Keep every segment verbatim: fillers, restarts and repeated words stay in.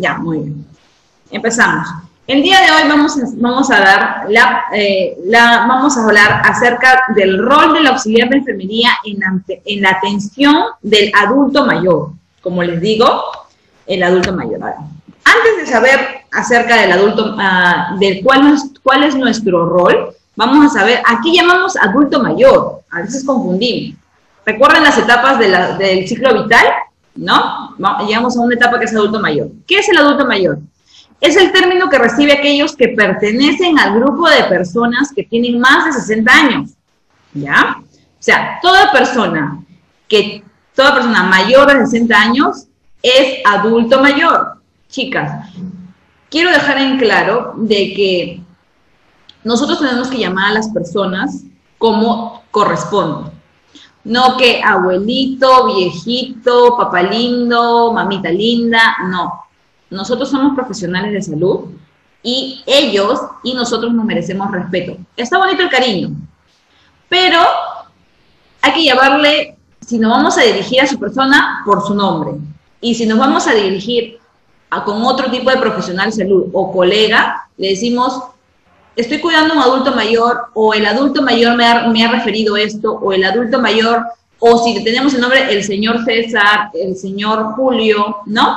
Ya, muy bien. Empezamos. El día de hoy vamos a, vamos a dar la, eh, la, vamos a hablar acerca del rol del auxiliar de enfermería en la, en la atención del adulto mayor. Como les digo, el adulto mayor. Antes de saber acerca del adulto, uh, del cuál, cuál es nuestro rol, vamos a saber, aquí llamamos adulto mayor, a veces confundimos. ¿Recuerdan las etapas de la, del ciclo vital? ¿No? Llegamos a una etapa que es adulto mayor. ¿Qué es el adulto mayor? Es el término que recibe aquellos que pertenecen al grupo de personas que tienen más de sesenta años. ¿Ya? O sea, toda persona que, toda persona mayor de sesenta años es adulto mayor. Chicas, quiero dejar en claro de que nosotros tenemos que llamar a las personas como corresponde. No que abuelito, viejito, papá lindo, mamita linda, no. Nosotros somos profesionales de salud y ellos y nosotros nos merecemos respeto. Está bonito el cariño, pero hay que llamarle, si nos vamos a dirigir a su persona, por su nombre. Y si nos vamos a dirigir a, con otro tipo de profesional de salud o colega, le decimos, estoy cuidando a un adulto mayor, o el adulto mayor me ha, me ha referido esto, o el adulto mayor, o si tenemos el nombre, el señor César, el señor Julio, ¿no?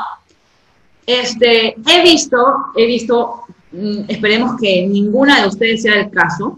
Este, he visto, he visto, esperemos que ninguna de ustedes sea el caso,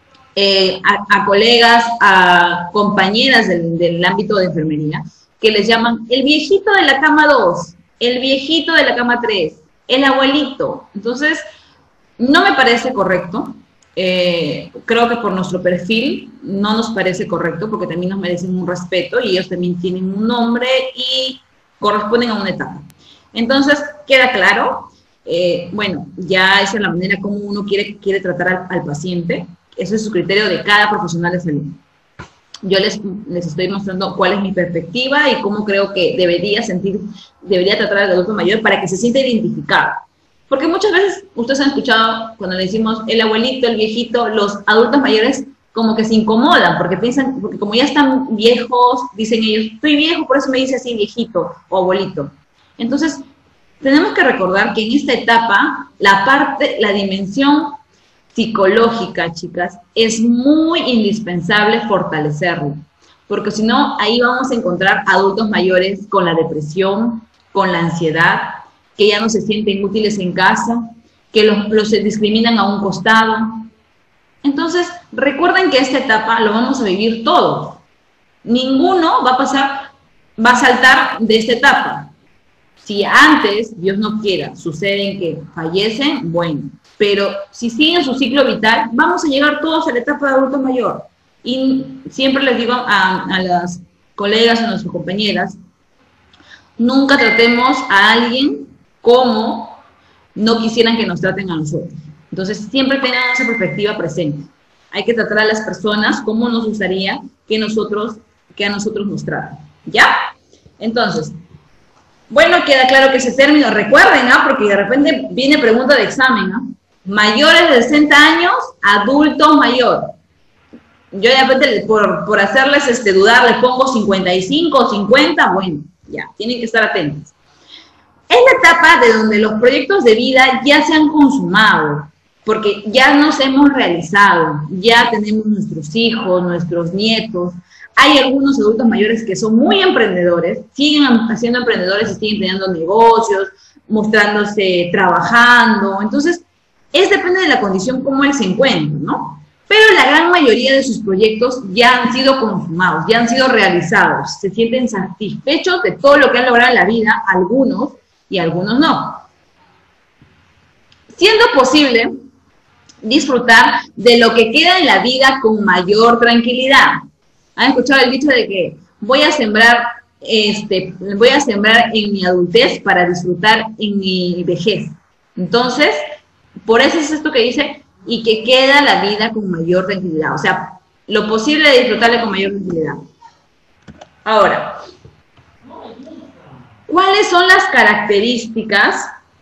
eh, a, a colegas, a compañeras del, del ámbito de enfermería, que les llaman el viejito de la cama dos, el viejito de la cama tres, el abuelito. Entonces, no me parece correcto. Eh, creo que por nuestro perfil no nos parece correcto, porque también nos merecen un respeto y ellos también tienen un nombre y corresponden a una etapa. Entonces, queda claro, eh, bueno, ya esa es la manera como uno quiere, quiere tratar al, al paciente. Eso es su criterio de cada profesional de salud. Yo les, les estoy mostrando cuál es mi perspectiva y cómo creo que debería sentir, debería tratar al adulto mayor para que se sienta identificado. Porque muchas veces, ustedes han escuchado cuando le decimos el abuelito, el viejito, los adultos mayores como que se incomodan, porque piensan, porque como ya están viejos, dicen ellos, estoy viejo, por eso me dice así viejito o abuelito. Entonces, tenemos que recordar que en esta etapa, la parte, la dimensión psicológica, chicas, es muy indispensable fortalecerla, porque si no, ahí vamos a encontrar adultos mayores con la depresión, con la ansiedad, que ya no se sienten útiles en casa, que los, los discriminan a un costado. Entonces, recuerden que esta etapa lo vamos a vivir todos. Ninguno va a pasar, va a saltar de esta etapa. Si antes, Dios no quiera, suceden que fallecen, bueno, pero si siguen su ciclo vital, vamos a llegar todos a la etapa de adulto mayor. Y siempre les digo a, a las colegas, a nuestras compañeras, nunca tratemos a alguien como no quisieran que nos traten a nosotros. Entonces, siempre tengan esa perspectiva presente. Hay que tratar a las personas como nos gustaría que, nosotros, que a nosotros nos traten. ¿Ya? Entonces, bueno, queda claro que ese término, recuerden, ¿no? Porque de repente viene pregunta de examen, ¿no? Mayores de sesenta años, adulto mayor. Yo de repente, por, por hacerles este, dudar, les pongo cincuenta y cinco o cincuenta, bueno, ya, tienen que estar atentos. Es la etapa de donde los proyectos de vida ya se han consumado, porque ya nos hemos realizado, ya tenemos nuestros hijos, nuestros nietos. Hay algunos adultos mayores que son muy emprendedores, siguen haciendo emprendedores y siguen teniendo negocios, mostrándose, trabajando. Entonces, es depende de la condición como él se encuentra, ¿no? Pero la gran mayoría de sus proyectos ya han sido consumados, ya han sido realizados. Se sienten satisfechos de todo lo que han logrado en la vida, algunos y algunos no. Siendo posible disfrutar de lo que queda en la vida con mayor tranquilidad. ¿Han escuchado el dicho de que voy a sembrar, este, voy a sembrar en mi adultez para disfrutar en mi vejez? Entonces, por eso es esto que dice, y que queda la vida con mayor tranquilidad. O sea, lo posible de disfrutarle con mayor tranquilidad. Ahora, ¿cuáles son las características?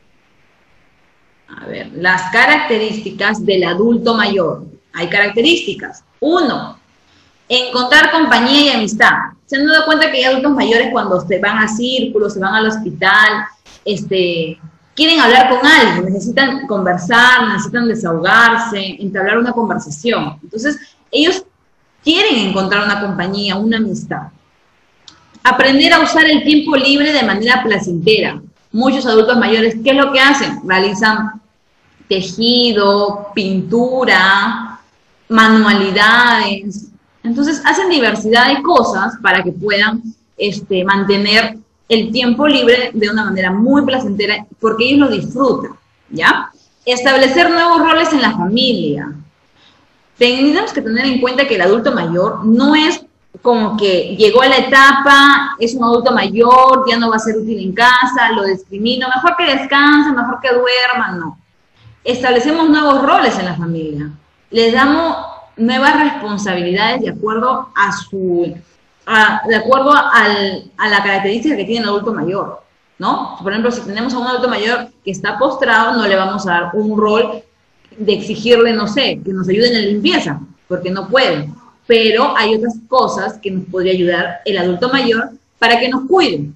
A ver, las características del adulto mayor. Hay características. Uno, encontrar compañía y amistad. ¿Se han dado cuenta que hay adultos mayores cuando se van a círculos, se van al hospital, este, quieren hablar con alguien, necesitan conversar, necesitan desahogarse, entablar una conversación. Entonces, ellos quieren encontrar una compañía, una amistad. Aprender a usar el tiempo libre de manera placentera. Muchos adultos mayores, ¿qué es lo que hacen? Realizan tejido, pintura, manualidades. Entonces, hacen diversidad de cosas para que puedan este, mantener el tiempo libre de una manera muy placentera, porque ellos lo disfrutan, ¿ya? Establecer nuevos roles en la familia. Tenemos que tener en cuenta que el adulto mayor no es como que llegó a la etapa, es un adulto mayor, ya no va a ser útil en casa, lo discrimino, mejor que descanse, mejor que duerma, no. Establecemos nuevos roles en la familia, les damos nuevas responsabilidades de acuerdo a su, a, de acuerdo al, a la característica que tiene el adulto mayor, ¿no? Por ejemplo, si tenemos a un adulto mayor que está postrado, no le vamos a dar un rol de exigirle, no sé, que nos ayude en la limpieza, porque no puede. Pero hay otras cosas que nos podría ayudar el adulto mayor para que nos cuiden.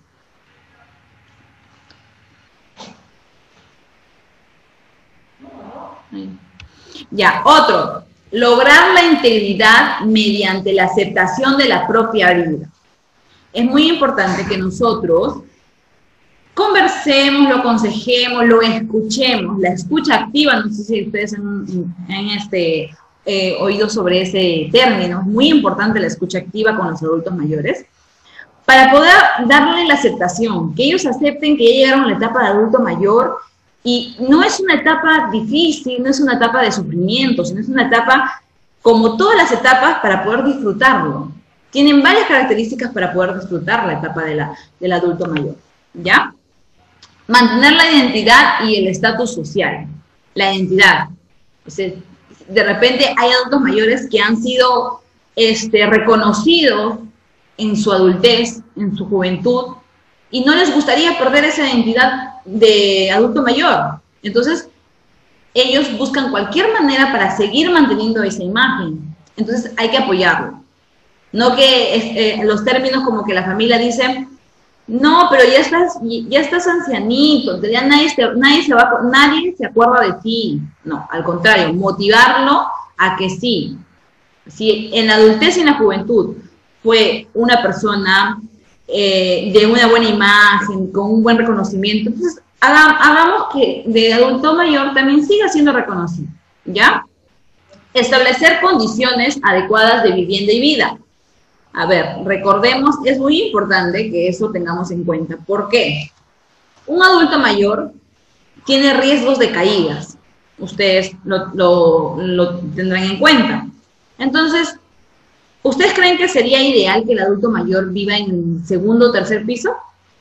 Ya, otro. Lograr la integridad mediante la aceptación de la propia vida. Es muy importante que nosotros conversemos, lo aconsejemos, lo escuchemos. La escucha activa, no sé si ustedes han, han este, eh, oído sobre ese término, es muy importante la escucha activa con los adultos mayores, para poder darle la aceptación, que ellos acepten que ya llegaron a la etapa de adulto mayor, y no es una etapa difícil, no es una etapa de sufrimiento, sino es una etapa, como todas las etapas, para poder disfrutarlo. Tienen varias características para poder disfrutar la etapa de la, del adulto mayor, ¿ya? Mantener la identidad y el estatus social. La identidad. O sea, de repente hay adultos mayores que han sido este, reconocidos en su adultez, en su juventud, y no les gustaría perder esa identidad de adulto mayor. Entonces, ellos buscan cualquier manera para seguir manteniendo esa imagen. Entonces, hay que apoyarlo. No que eh, los términos como que la familia dice, no, pero ya estás, ya estás ancianito, ya nadie, te, nadie, se va, nadie se acuerda de ti. No, al contrario, motivarlo a que sí. Si en la adultez y en la juventud fue una persona eh, de una buena imagen, con un buen reconocimiento, entonces haga, hagamos que de adulto mayor también siga siendo reconocido, ¿ya? Establecer condiciones adecuadas de vivienda y vida. A ver, recordemos, es muy importante que eso tengamos en cuenta. ¿Por qué? Un adulto mayor tiene riesgos de caídas. Ustedes lo, lo, lo tendrán en cuenta. Entonces, ¿ustedes creen que sería ideal que el adulto mayor viva en el segundo o tercer piso?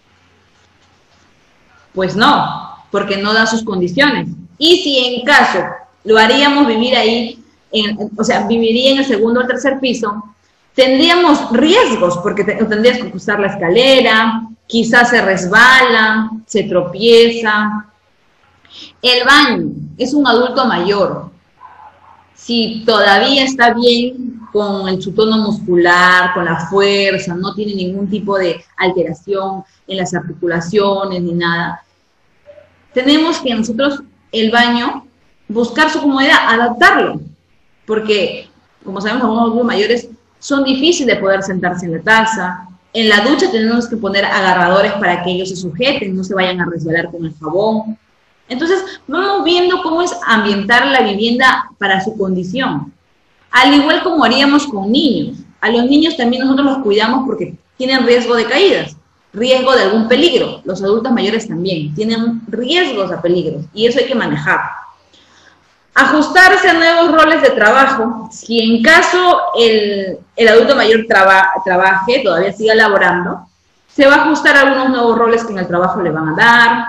Pues no, porque no da sus condiciones. Y si en caso lo haríamos vivir ahí, en, o sea, viviría en el segundo o tercer piso, tendríamos riesgos, porque te, tendrías que cruzar la escalera, quizás se resbala, se tropieza. El baño es un adulto mayor. Si todavía está bien con el, su tono muscular, con la fuerza, no tiene ningún tipo de alteración en las articulaciones ni nada, tenemos que nosotros, el baño, buscar su comodidad, adaptarlo, porque, como sabemos, algunos adultos mayores son difíciles de poder sentarse en la taza. En la ducha tenemos que poner agarradores para que ellos se sujeten, no se vayan a resbalar con el jabón. Entonces, vamos viendo cómo es ambientar la vivienda para su condición. Al igual como haríamos con niños. A los niños también nosotros los cuidamos porque tienen riesgo de caídas, riesgo de algún peligro. Los adultos mayores también tienen riesgos a peligros y eso hay que manejar. Ajustarse a nuevos roles de trabajo. Si en caso el, el adulto mayor traba, trabaje, todavía siga laborando, se va a ajustar a algunos nuevos roles que en el trabajo le van a dar,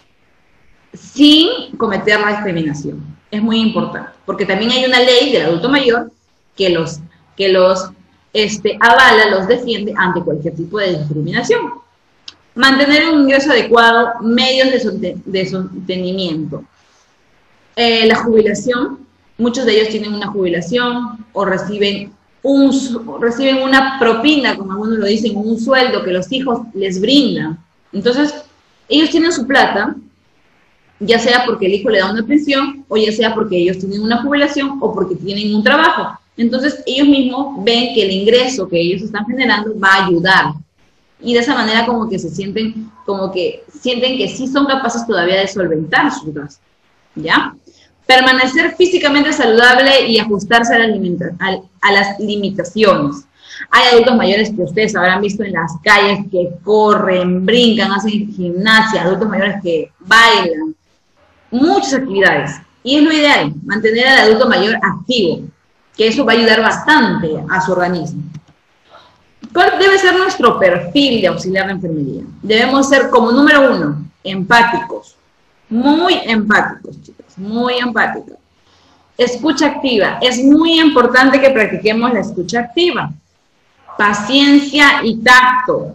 sin cometer la discriminación. Es muy importante, porque también hay una ley del adulto mayor que los, que los este, avala, los defiende ante cualquier tipo de discriminación. Mantener un ingreso adecuado, medios de, de sostenimiento. Eh, la jubilación, muchos de ellos tienen una jubilación o reciben, un, reciben una propina, como algunos lo dicen, un sueldo que los hijos les brindan. Entonces, ellos tienen su plata ya sea porque el hijo le da una pensión, o ya sea porque ellos tienen una jubilación, o porque tienen un trabajo. Entonces, ellos mismos ven que el ingreso que ellos están generando va a ayudar. Y de esa manera como que se sienten, como que sienten que sí son capaces todavía de solventar sus gastos, ¿ya? Permanecer físicamente saludable y ajustarse a, la a, a las limitaciones. Hay adultos mayores que ustedes habrán visto en las calles que corren, brincan, hacen gimnasia, adultos mayores que bailan, muchas actividades. Y es lo ideal, mantener al adulto mayor activo, que eso va a ayudar bastante a su organismo. ¿Cuál debe ser nuestro perfil de auxiliar de enfermería? Debemos ser, como número uno, empáticos. Muy empáticos, chicos, muy empáticos. Escucha activa. Es muy importante que practiquemos la escucha activa. Paciencia y tacto.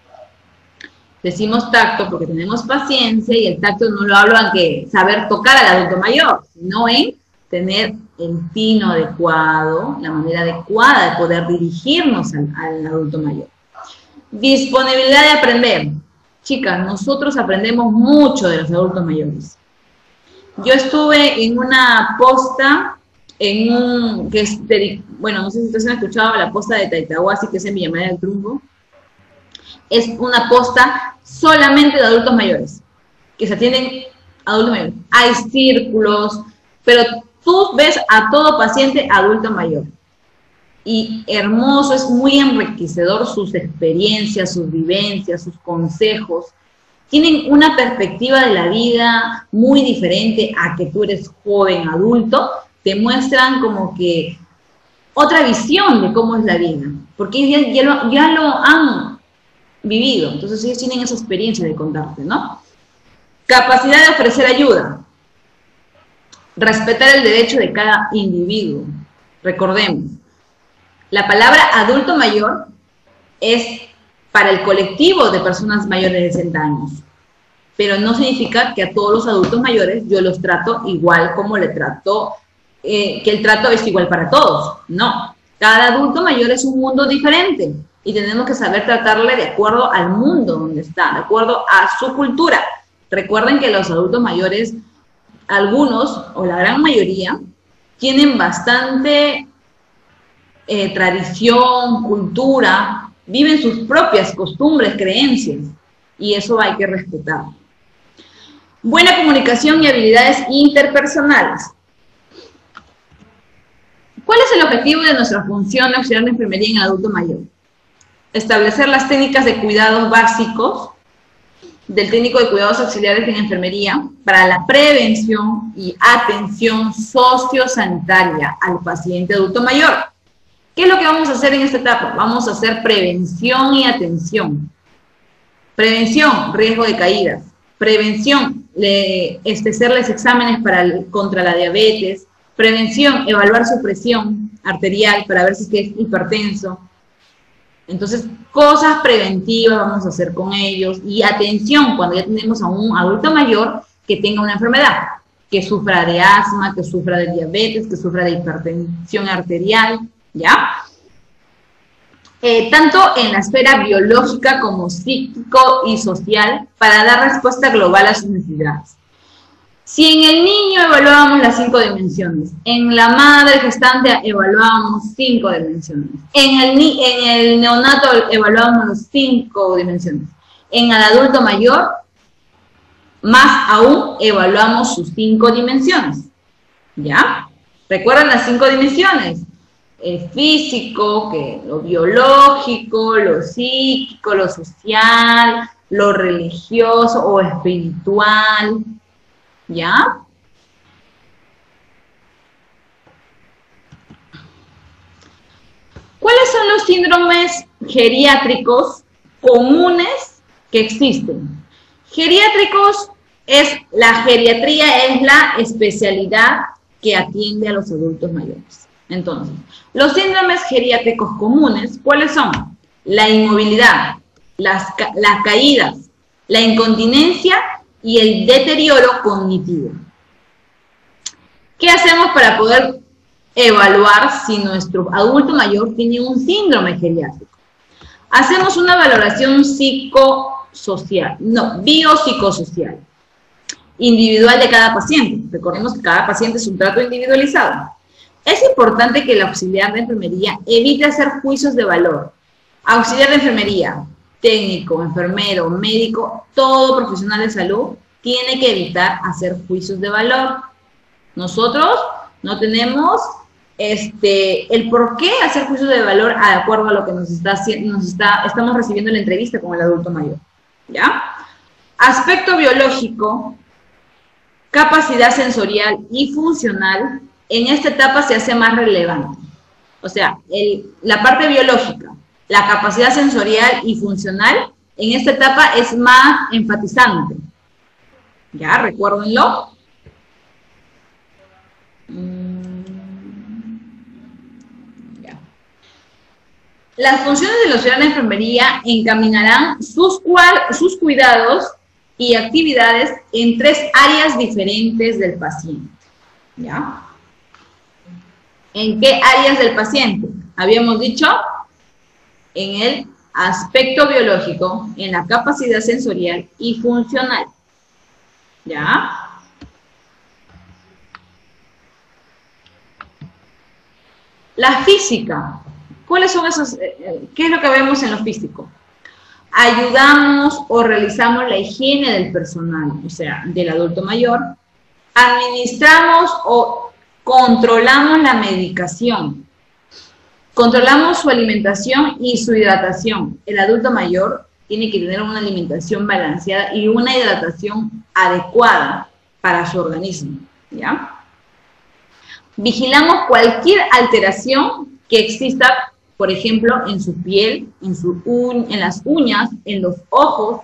Decimos tacto porque tenemos paciencia, y el tacto no lo hablo en que saber tocar al adulto mayor, sino en tener el tino adecuado, la manera adecuada de poder dirigirnos al, al adulto mayor. Disponibilidad de aprender. Chicas, nosotros aprendemos mucho de los adultos mayores. Yo estuve en una posta, en un, que es de, bueno, no sé si ustedes han escuchado la posta de Taitahuasi, que es en Villamar del Trunco. Es una posta solamente de adultos mayores, que se atienden adultos mayores. Hay círculos, pero tú ves a todo paciente adulto mayor. Y hermoso, es muy enriquecedor sus experiencias, sus vivencias, sus consejos. Tienen una perspectiva de la vida muy diferente a que tú eres joven, adulto. Te muestran como que otra visión de cómo es la vida, porque ellos ya, ya, lo, ya lo han vivido. Entonces ellos tienen esa experiencia de contarte, ¿no? Capacidad de ofrecer ayuda. Respetar el derecho de cada individuo. Recordemos, la palabra adulto mayor es para el colectivo de personas mayores de sesenta años, pero no significa que a todos los adultos mayores yo los trato igual como le trato, eh, que el trato es igual para todos. No, cada adulto mayor es un mundo diferente y tenemos que saber tratarle de acuerdo al mundo donde está, de acuerdo a su cultura. Recuerden que los adultos mayores, algunos o la gran mayoría, tienen bastante eh, tradición, cultura, viven sus propias costumbres, creencias, y eso hay que respetar. Buena comunicación y habilidades interpersonales. ¿Cuál es el objetivo de nuestra función de auxiliar de enfermería en el adulto mayor? Establecer las técnicas de cuidados básicos del técnico de cuidados auxiliares en enfermería para la prevención y atención sociosanitaria al paciente adulto mayor. ¿Qué es lo que vamos a hacer en esta etapa? Vamos a hacer prevención y atención. Prevención, riesgo de caídas. Prevención, le, este, hacerles exámenes para el, contra la diabetes. Prevención, evaluar su presión arterial para ver si es, que es hipertenso. Entonces, cosas preventivas vamos a hacer con ellos. Y atención, cuando ya tenemos a un adulto mayor que tenga una enfermedad, que sufra de asma, que sufra de diabetes, que sufra de hipertensión arterial, ¿ya? Eh, tanto en la esfera biológica como psíquico y social, para dar respuesta global a sus necesidades. Si en el niño evaluábamos las cinco dimensiones, en la madre gestante evaluábamos cinco dimensiones, en el, en el neonato evaluábamos las cinco dimensiones, en el adulto mayor, más aún, evaluamos sus cinco dimensiones, ¿ya? ¿Recuerdan las cinco dimensiones? El físico, que lo biológico, lo psíquico, lo social, lo religioso o espiritual, ¿ya? ¿Cuáles son los síndromes geriátricos comunes que existen? Geriátricos es, la geriatría es la especialidad que atiende a los adultos mayores. Entonces, los síndromes geriátricos comunes, ¿cuáles son? La inmovilidad, las, las caídas, la incontinencia y el deterioro cognitivo. ¿Qué hacemos para poder evaluar si nuestro adulto mayor tiene un síndrome geriátrico? Hacemos una valoración psicosocial, no, biopsicosocial. individual de cada paciente. Recordemos que cada paciente es un trato individualizado. Es importante que el auxiliar de enfermería evite hacer juicios de valor. Auxiliar de enfermería, técnico, enfermero, médico, todo profesional de salud tiene que evitar hacer juicios de valor. Nosotros no tenemos este, el por qué hacer juicios de valor de acuerdo a lo que nos está, nos está, estamos recibiendo en la entrevista con el adulto mayor. ¿Ya? Aspecto biológico, capacidad sensorial y funcional, en esta etapa se hace más relevante. O sea, el, la parte biológica, la capacidad sensorial y funcional, en esta etapa es más enfatizante. ¿Ya? Recuérdenlo. Ya. Las funciones del auxiliar de enfermería encaminarán sus, sus cuidados y actividades en tres áreas diferentes del paciente. ¿Ya? ¿En qué áreas del paciente? Habíamos dicho en el aspecto biológico, en la capacidad sensorial y funcional. ¿Ya? La física. ¿Cuáles son esos? Eh, ¿Qué es lo que vemos en lo físico? Ayudamos o realizamos la higiene del personal, o sea, del adulto mayor. Administramos o controlamos la medicación. Controlamos su alimentación y su hidratación. El adulto mayor tiene que tener una alimentación balanceada y una hidratación adecuada para su organismo, ¿ya? Vigilamos cualquier alteración que exista, por ejemplo, en su piel, en, su uñ, en las uñas, en los ojos,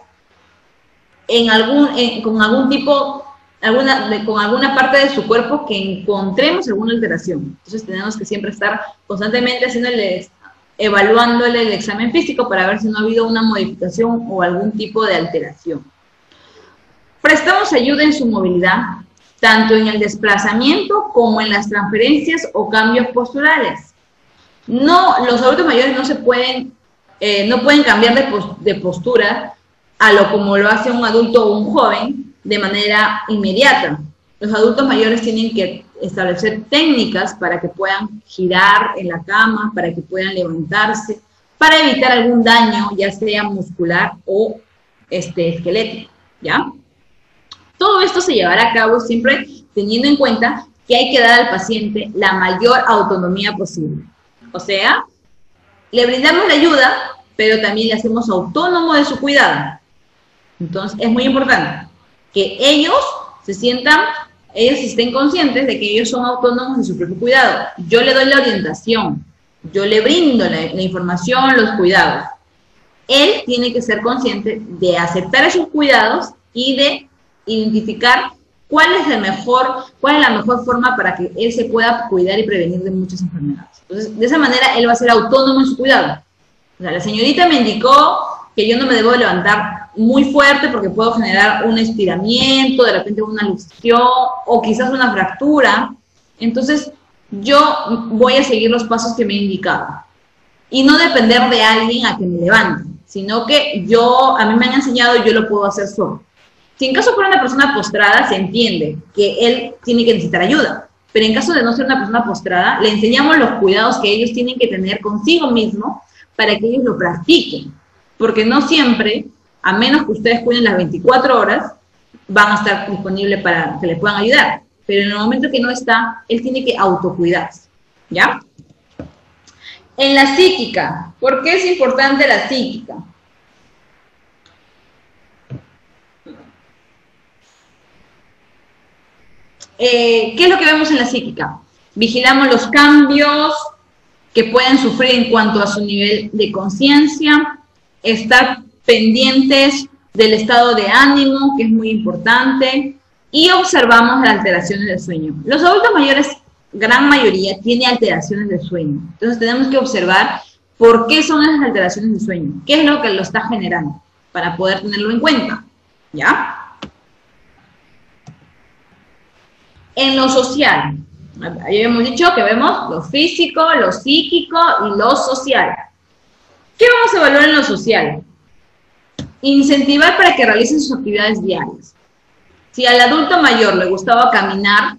en algún, en, con algún tipo, alguna, de, con alguna parte de su cuerpo que encontremos alguna alteración. Entonces tenemos que siempre estar constantemente haciéndole, evaluándole el examen físico para ver si no ha habido una modificación o algún tipo de alteración. Prestamos ayuda en su movilidad, tanto en el desplazamiento como en las transferencias o cambios posturales. No, los adultos mayores no se pueden, eh, no pueden cambiar de, post, de postura a lo como lo hace un adulto o un joven de manera inmediata. Los adultos mayores tienen que establecer técnicas para que puedan girar en la cama, para que puedan levantarse, para evitar algún daño, ya sea muscular o este, esquelético, ¿ya? Todo esto se llevará a cabo siempre teniendo en cuenta que hay que dar al paciente la mayor autonomía posible. O sea, le brindamos la ayuda, pero también le hacemos autónomo de su cuidado. Entonces, es muy importante que ellos se sientan, ellos estén conscientes de que ellos son autónomos de su propio cuidado. Yo le doy la orientación, yo le brindo la, la información, los cuidados. Él tiene que ser consciente de aceptar esos cuidados y de identificar cuál es el mejor, cuál es la mejor forma para que él se pueda cuidar y prevenir de muchas enfermedades. Entonces, de esa manera, él va a ser autónomo en su cuidado. O sea, la señorita me indicó que yo no me debo levantar muy fuerte porque puedo generar un estiramiento, de repente una luxación o quizás una fractura. Entonces, yo voy a seguir los pasos que me he indicado. Y no depender de alguien a que me levante, sino que yo, a mí me han enseñado y yo lo puedo hacer solo. Si en caso fuera una persona postrada, se entiende que él tiene que necesitar ayuda. Pero en caso de no ser una persona postrada, le enseñamos los cuidados que ellos tienen que tener consigo mismo para que ellos lo practiquen. Porque no siempre, a menos que ustedes cuiden las veinticuatro horas, van a estar disponibles para que le puedan ayudar. Pero en el momento que no está, él tiene que autocuidarse, ¿ya? En la psíquica, ¿por qué es importante la psíquica? Eh, ¿Qué es lo que vemos en la psíquica? Vigilamos los cambios que pueden sufrir en cuanto a su nivel de conciencia, estar pendientes del estado de ánimo, que es muy importante, y observamos las alteraciones del sueño. Los adultos mayores, gran mayoría, tienen alteraciones del sueño. Entonces tenemos que observar por qué son esas alteraciones del sueño, qué es lo que lo está generando, para poder tenerlo en cuenta, ¿ya? En lo social, ya hemos dicho que vemos lo físico, lo psíquico y lo social. ¿Qué vamos a evaluar en lo social? Incentivar para que realicen sus actividades diarias. Si al adulto mayor le gustaba caminar,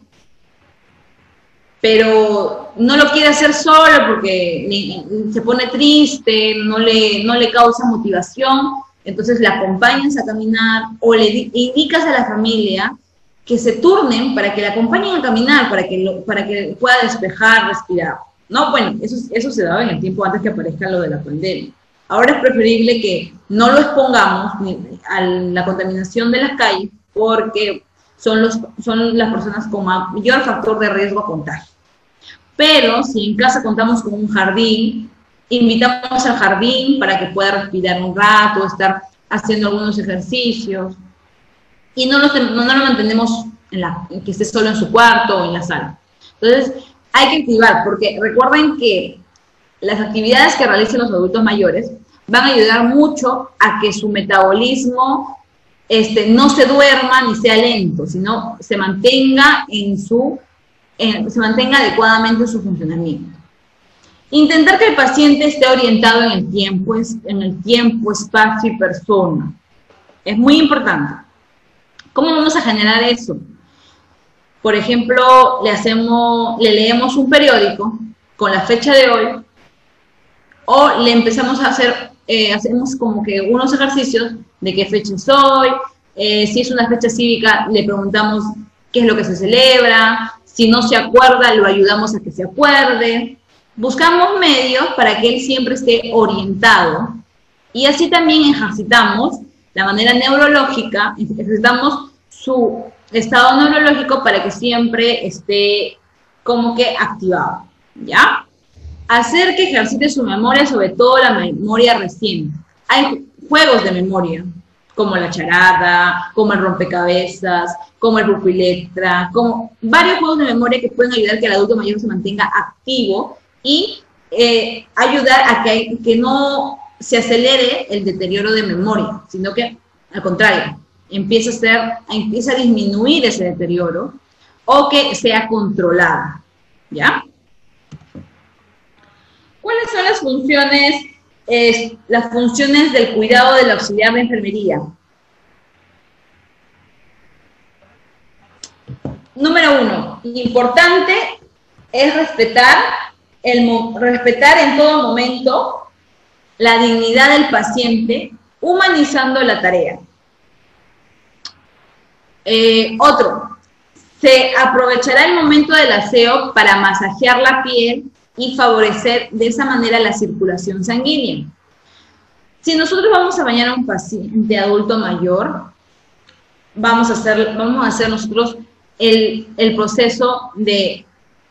pero no lo quiere hacer solo porque se pone triste, no le, no le causa motivación, entonces le acompañas a caminar o le indicas a la familia que se turnen para que le acompañen a caminar, para que, lo, para que pueda despejar, respirar. No, bueno, eso, eso se daba en el tiempo antes que aparezca lo de la pandemia. Ahora es preferible que no lo expongamos ni a la contaminación de las calles porque son, los, son las personas con mayor factor de riesgo a contagio. Pero si en casa contamos con un jardín, invitamos al jardín para que pueda respirar un rato, estar haciendo algunos ejercicios, y no lo, no, no lo mantenemos en la, que esté solo en su cuarto o en la sala. Entonces, hay que activar, porque recuerden que las actividades que realicen los adultos mayores van a ayudar mucho a que su metabolismo este, no se duerma ni sea lento, sino se mantenga en su Eh, se mantenga adecuadamente su funcionamiento. Intentar que el paciente esté orientado en el tiempo, en el tiempo, espacio y persona. Es muy importante. ¿Cómo vamos a generar eso? Por ejemplo, le, hacemos, le leemos un periódico con la fecha de hoy o le empezamos a hacer, eh, hacemos como que unos ejercicios de qué fecha es hoy, eh, si es una fecha cívica, le preguntamos qué es lo que se celebra. Si no se acuerda, lo ayudamos a que se acuerde. Buscamos medios para que él siempre esté orientado. Y así también ejercitamos la manera neurológica, ejercitamos su estado neurológico para que siempre esté como que activado, ¿ya? Hacer que ejercite su memoria, sobre todo la memoria reciente. Hay juegos de memoria, como la charada, como el rompecabezas, como el Rupilectra, como varios juegos de memoria que pueden ayudar a que el adulto mayor se mantenga activo y eh, ayudar a que, que no se acelere el deterioro de memoria, sino que, al contrario, empiece a, ser, empiece a disminuir ese deterioro o que sea controlado, ¿ya? ¿Cuáles son las funciones Es las funciones del cuidado del auxiliar de enfermería? Número uno, importante es respetar, el, respetar en todo momento la dignidad del paciente, humanizando la tarea. Eh, otro, se aprovechará el momento del aseo para masajear la piel y favorecer de esa manera la circulación sanguínea. Si nosotros vamos a bañar a un paciente adulto mayor, vamos a hacer, vamos a hacer nosotros el, el proceso de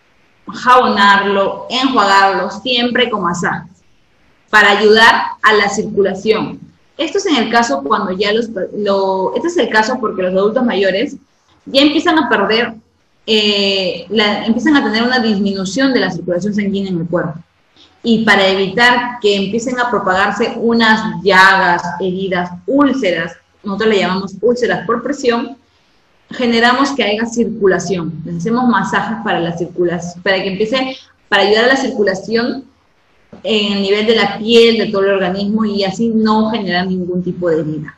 jabonarlo, enjuagarlo, siempre con masajes, para ayudar a la circulación. Esto es en el caso cuando ya los, lo, este es el caso porque los adultos mayores ya empiezan a perder Eh, la, empiezan a tener una disminución de la circulación sanguínea en el cuerpo. Y para evitar que empiecen a propagarse unas llagas, heridas, úlceras, nosotros le llamamos úlceras por presión, generamos que haya circulación. Les hacemos masajes para la circulación, para que empiece, para ayudar a la circulación en el nivel de la piel, de todo el organismo, y así no generar ningún tipo de herida.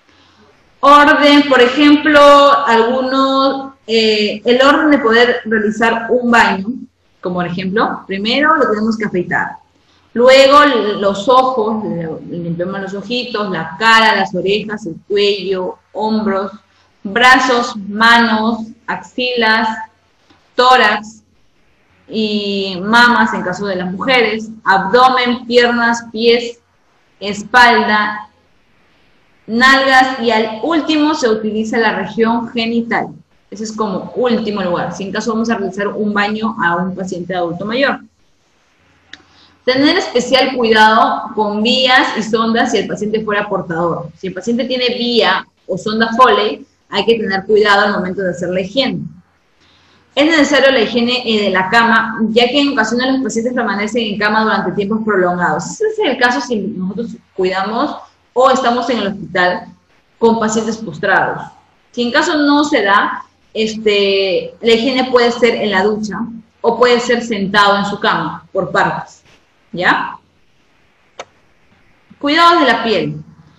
Orden, por ejemplo, algunos... Eh, el orden de poder realizar un baño, como por ejemplo, primero lo tenemos que afeitar, luego los ojos, limpiamos los ojitos, la cara, las orejas, el cuello, hombros, brazos, manos, axilas, tórax y mamas en caso de las mujeres, abdomen, piernas, pies, espalda, nalgas y al último se utiliza la región genital. Ese es como último lugar, si en caso vamos a realizar un baño a un paciente adulto mayor. Tener especial cuidado con vías y sondas si el paciente fuera portador. Si el paciente tiene vía o sonda Foley, hay que tener cuidado al momento de hacer la higiene. Es necesario la higiene de la cama, ya que en ocasiones los pacientes permanecen en cama durante tiempos prolongados. Ese es el caso si nosotros cuidamos o estamos en el hospital con pacientes postrados. Si en caso no se da, Este, la higiene puede ser en la ducha o puede ser sentado en su cama, por partes, ¿ya? Cuidados de la piel.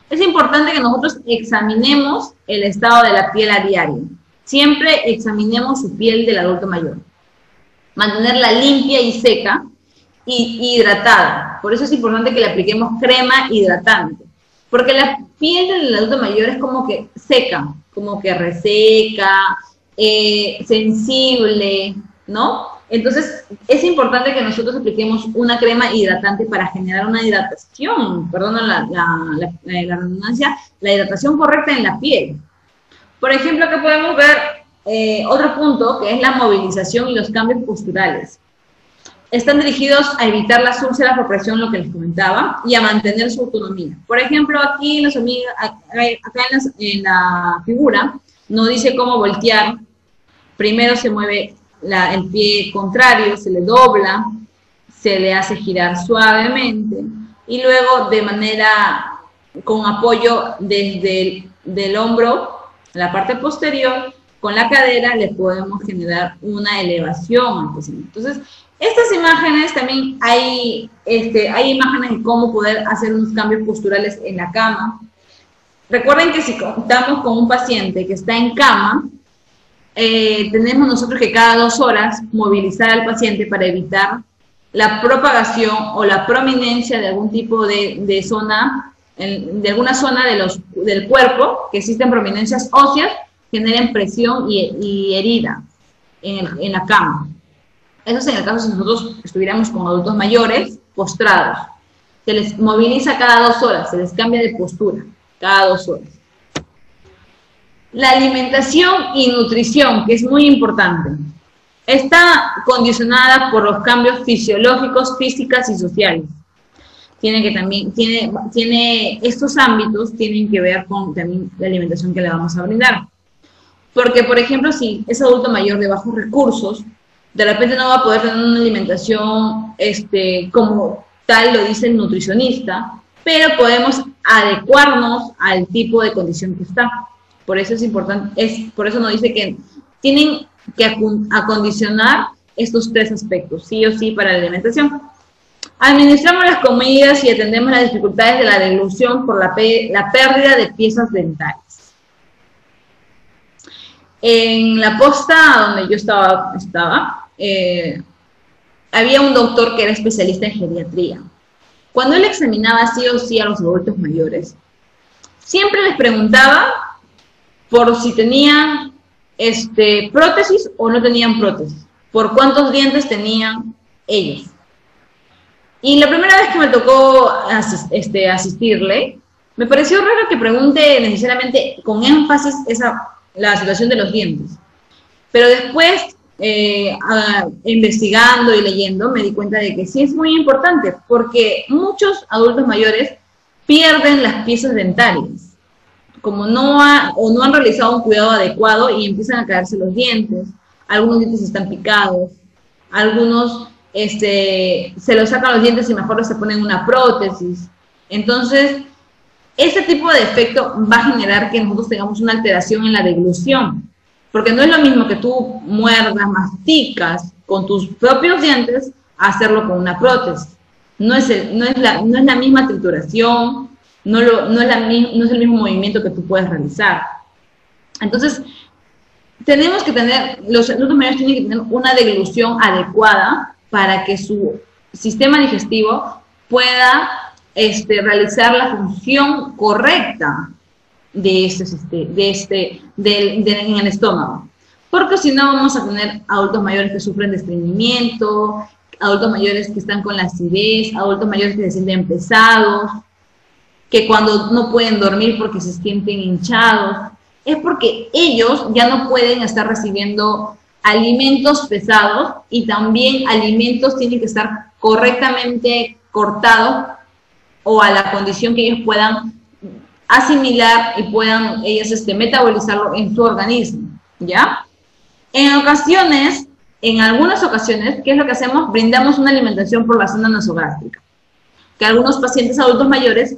Es importante que nosotros examinemos el estado de la piel a diario. Siempre examinemos su piel del adulto mayor. Mantenerla limpia y seca y hidratada. Por eso es importante que le apliquemos crema hidratante. Porque la piel del adulto mayor es como que seca, como que reseca, eh, sensible, ¿no? Entonces, es importante que nosotros apliquemos una crema hidratante para generar una hidratación, perdón la, la, la, la redundancia, la hidratación correcta en la piel. Por ejemplo, que podemos ver eh, otro punto, que es la movilización y los cambios posturales. Están dirigidos a evitar las úlceras por presión, lo que les comentaba, y a mantener su autonomía. Por ejemplo, aquí los amigos, acá en, las, en la figura nos dice cómo voltear. Primero se mueve la, el pie contrario, se le dobla, se le hace girar suavemente, y luego de manera, con apoyo desde el del hombro, la parte posterior, con la cadera le podemos generar una elevación. Entonces, estas imágenes también hay, este, hay imágenes de cómo poder hacer unos cambios posturales en la cama. Recuerden que si contamos con un paciente que está en cama, eh, tenemos nosotros que cada dos horas movilizar al paciente para evitar la propagación o la prominencia de algún tipo de, de zona, de alguna zona de los, del cuerpo, que existen prominencias óseas, generen presión y, y herida en, el, en la cama. Eso es en el caso si nosotros estuviéramos con adultos mayores, postrados. Se les moviliza cada dos horas, se les cambia de postura, cada dos horas. La alimentación y nutrición, que es muy importante, está condicionada por los cambios fisiológicos, físicas y sociales. Tiene que también, tiene, tiene, estos ámbitos tienen que ver con también la alimentación que le vamos a brindar. Porque, por ejemplo, si es adulto mayor de bajos recursos, de repente no va a poder tener una alimentación este, como tal lo dice el nutricionista, pero podemos adecuarnos al tipo de condición que está. Por eso es importante, es, por eso nos dice que tienen que acondicionar estos tres aspectos, sí o sí, para la alimentación. Administramos las comidas y atendemos las dificultades de la deglución por la, pe la pérdida de piezas dentales. En la posta donde yo estaba, estaba eh, había un doctor que era especialista en geriatría. Cuando él examinaba sí o sí a los adultos mayores, siempre les preguntaba por si tenían este, prótesis o no tenían prótesis, por cuántos dientes tenían ellos. Y la primera vez que me tocó asist, este, asistirle, me pareció raro que pregunte necesariamente con énfasis esa, la situación de los dientes. Pero después, eh, a, investigando y leyendo, me di cuenta de que sí es muy importante, porque muchos adultos mayores pierden las piezas dentarias, como no, ha, o no han realizado un cuidado adecuado y empiezan a caerse los dientes, algunos dientes están picados, algunos este, se los sacan los dientes y mejor se ponen una prótesis. Entonces, este tipo de efecto va a generar que nosotros tengamos una alteración en la deglución, porque no es lo mismo que tú muerdas, masticas con tus propios dientes a hacerlo con una prótesis. No es, el, no es, la, no es la misma trituración, no, lo, no, es la, no es el mismo movimiento que tú puedes realizar. Entonces, tenemos que tener, los adultos mayores tienen que tener una deglución adecuada para que su sistema digestivo pueda este, realizar la función correcta de este, de este de, de, en el estómago. Porque si no vamos a tener adultos mayores que sufren de estreñimiento, adultos mayores que están con la acidez, adultos mayores que se sienten pesados, que cuando no pueden dormir porque se sienten hinchados, es porque ellos ya no pueden estar recibiendo alimentos pesados y también alimentos tienen que estar correctamente cortados o a la condición que ellos puedan asimilar y puedan ellos este, metabolizarlo en su organismo, ¿ya? En ocasiones, en algunas ocasiones, ¿qué es lo que hacemos? Brindamos una alimentación por la sonda nasogástrica, que algunos pacientes adultos mayores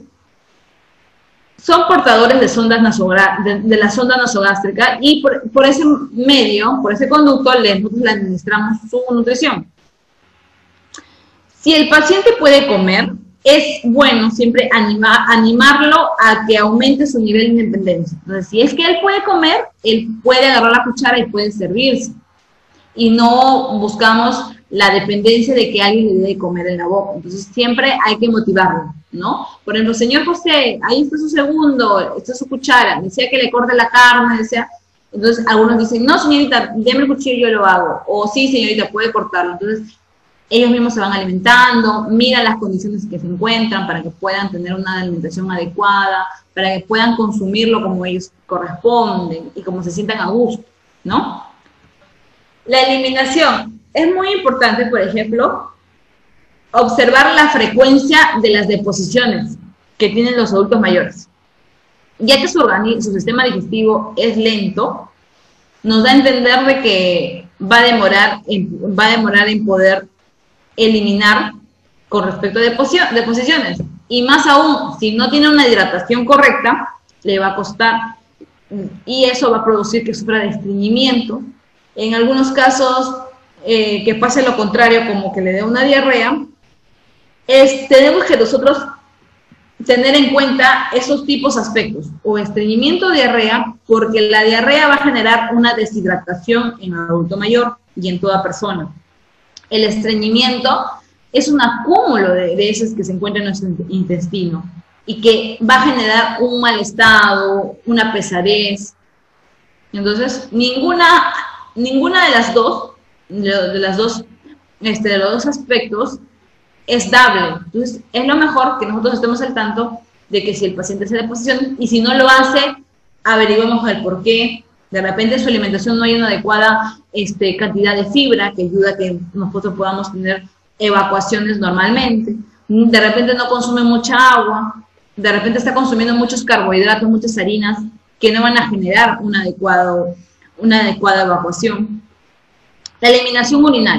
son portadores de, sondas de, de la sonda nasogástrica y por, por ese medio, por ese conducto, le, le administramos su nutrición. Si el paciente puede comer, es bueno siempre anima, animarlo a que aumente su nivel de independencia. Entonces, si es que él puede comer, él puede agarrar la cuchara y puede servirse. Y no buscamos la dependencia de que alguien le dé comer en la boca. Entonces, siempre hay que motivarlo, ¿no? Por ejemplo, señor José, ahí está su segundo, esta es su cuchara, desea que le corte la carne, desea... Entonces, algunos dicen, no, señorita, déme el cuchillo, yo lo hago. O sí, señorita, puede cortarlo. Entonces, ellos mismos se van alimentando, miran las condiciones que se encuentran para que puedan tener una alimentación adecuada, para que puedan consumirlo como ellos corresponden y como se sientan a gusto, ¿no? La eliminación. Es muy importante, por ejemplo, observar la frecuencia de las deposiciones que tienen los adultos mayores. Ya que su, su sistema digestivo es lento, nos da a entender de que va a demorar en, va a demorar en poder eliminar con respecto a deposiciones. Y más aún, si no tiene una hidratación correcta, le va a costar. Y eso va a producir que sufra de estreñimiento. En algunos casos, eh, que pase lo contrario, como que le dé una diarrea, es, tenemos que nosotros tener en cuenta esos tipos aspectos, o estreñimiento o diarrea, porque la diarrea va a generar una deshidratación en el adulto mayor y en toda persona. El estreñimiento es un acúmulo de, de heces que se encuentran en nuestro intestino y que va a generar un mal estado, una pesadez. Entonces, ninguna, ninguna de las dos, de, de las dos, este, de los dos aspectos es dable. Entonces, es lo mejor que nosotros estemos al tanto de que si el paciente hace deposición y si no lo hace, averiguemos el por qué. De repente en su alimentación no hay una adecuada este, cantidad de fibra que ayuda a que nosotros podamos tener evacuaciones normalmente. De repente no consume mucha agua, de repente está consumiendo muchos carbohidratos, muchas harinas que no van a generar un adecuado, una adecuada evacuación. La eliminación urinaria.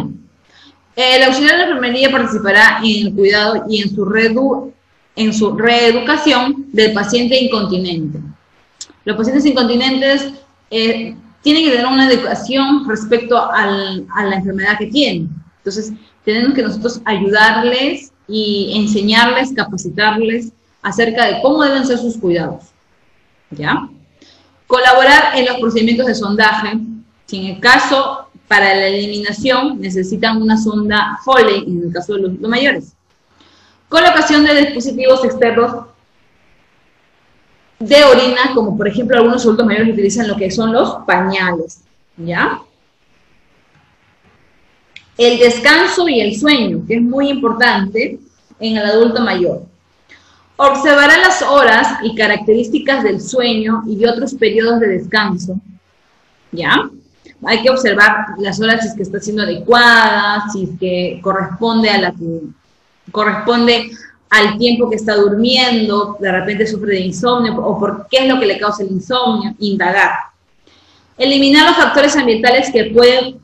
El auxiliar de enfermería participará en el cuidado y en su, reedu en su reeducación del paciente incontinente. Los pacientes incontinentes Eh, tienen que tener una educación respecto al, a la enfermedad que tienen. Entonces, tenemos que nosotros ayudarles y enseñarles, capacitarles acerca de cómo deben ser sus cuidados. ¿Ya? Colaborar en los procedimientos de sondaje. Si en el caso, para la eliminación, necesitan una sonda Foley, en el caso de los adultos mayores. Colocación de dispositivos externos de orina, como por ejemplo algunos adultos mayores utilizan lo que son los pañales, ¿ya? El descanso y el sueño, que es muy importante en el adulto mayor. Observará las horas y características del sueño y de otros periodos de descanso, ¿ya? Hay que observar las horas si es que está siendo adecuada, si es que corresponde a la que corresponde al tiempo que está durmiendo, de repente sufre de insomnio, o por qué es lo que le causa el insomnio, indagar. Eliminar los factores ambientales que pueden,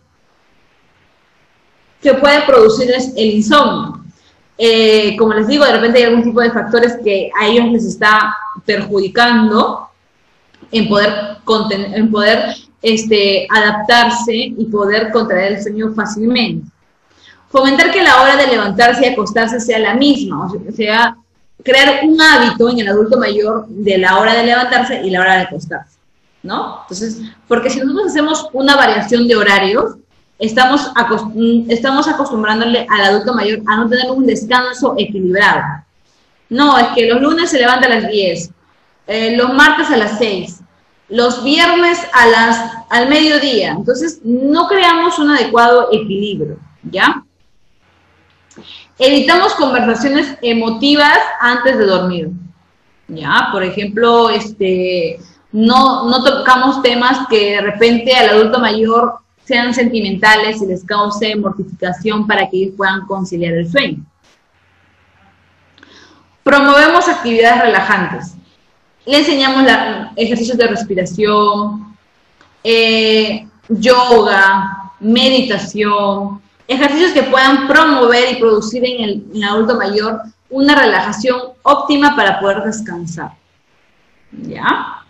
que puede producirles el insomnio. Eh, como les digo, de repente hay algún tipo de factores que a ellos les está perjudicando en poder, en poder este, adaptarse y poder contraer el sueño fácilmente. Fomentar que la hora de levantarse y acostarse sea la misma, o sea, crear un hábito en el adulto mayor de la hora de levantarse y la hora de acostarse, ¿no? Entonces, porque si nosotros hacemos una variación de horarios, estamos, acost estamos acostumbrándole al adulto mayor a no tener un descanso equilibrado. No, es que los lunes se levanta a las diez, eh, los martes a las seis, los viernes a las, al mediodía. Entonces, no creamos un adecuado equilibrio, ¿ya? Evitamos conversaciones emotivas antes de dormir, ¿ya? Por ejemplo, este, no, no tocamos temas que de repente al adulto mayor sean sentimentales y les cause mortificación para que ellos puedan conciliar el sueño. Promovemos actividades relajantes. Le enseñamos la, ejercicios de respiración, eh, yoga, meditación, ejercicios que puedan promover y producir en el, en el adulto mayor una relajación óptima para poder descansar. ¿Ya?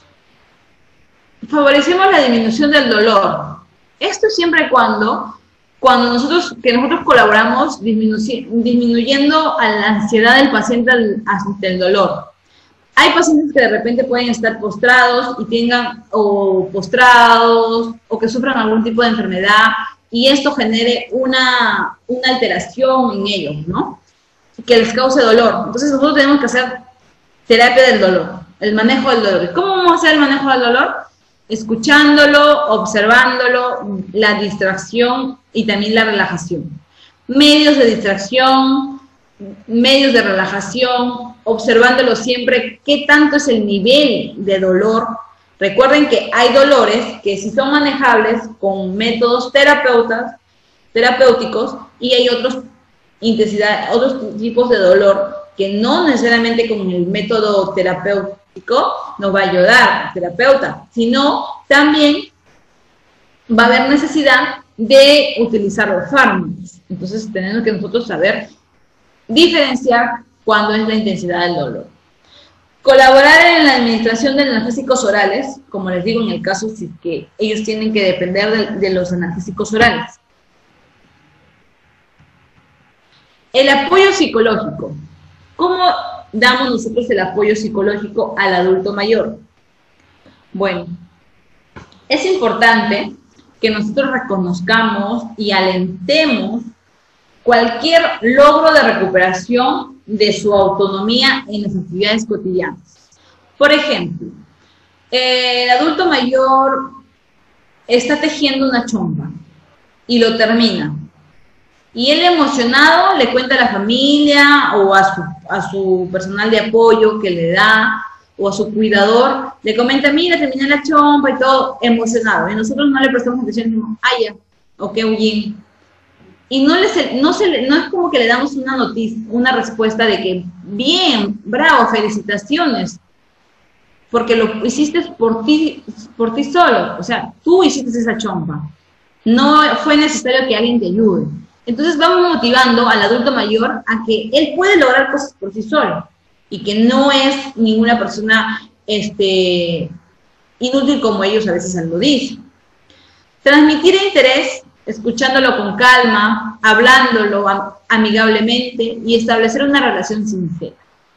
Favorecemos la disminución del dolor. Esto siempre y cuando cuando nosotros, que nosotros colaboramos disminu disminuyendo a la ansiedad del paciente ante el dolor. Hay pacientes que de repente pueden estar postrados y tengan, o postrados, o que sufran algún tipo de enfermedad, y esto genere una, una alteración en ellos, ¿no? Que les cause dolor. Entonces nosotros tenemos que hacer terapia del dolor, el manejo del dolor. ¿Cómo vamos a hacer el manejo del dolor? Escuchándolo, observándolo, la distracción y también la relajación. Medios de distracción, medios de relajación, observándolo siempre, qué tanto es el nivel de dolor. Recuerden que hay dolores que sí son manejables con métodos terapeutas, terapéuticos, y hay otros, intensidad, otros tipos de dolor que no necesariamente con el método terapéutico nos va a ayudar el terapeuta, sino también va a haber necesidad de utilizar los fármacos. Entonces tenemos que nosotros saber diferenciar cuándo es la intensidad del dolor. Colaborar en la administración de analgésicos orales, como les digo en el caso si que ellos tienen que depender de, de los analgésicos orales. El apoyo psicológico. ¿Cómo damos nosotros el apoyo psicológico al adulto mayor? Bueno, es importante que nosotros reconozcamos y alentemos cualquier logro de recuperación de su autonomía en las actividades cotidianas. Por ejemplo, el adulto mayor está tejiendo una chompa y lo termina. Y él emocionado le cuenta a la familia o a su, a su personal de apoyo que le da, o a su cuidador, le comenta, mira, terminé la chompa y todo, emocionado. Y nosotros no le prestamos atención y decimos, ah, ya, ok, bien. Y no, les, no, se, no es como que le damos una noticia, una respuesta de que, bien, bravo, felicitaciones, porque lo hiciste por ti, por ti solo. O sea, tú hiciste esa chompa. No fue necesario que alguien te ayude. Entonces vamos motivando al adulto mayor a que él puede lograr cosas por sí solo y que no es ninguna persona este, inútil como ellos a veces lo dicen. Transmitir interés, escuchándolo con calma, hablándolo amigablemente y establecer una relación sincera.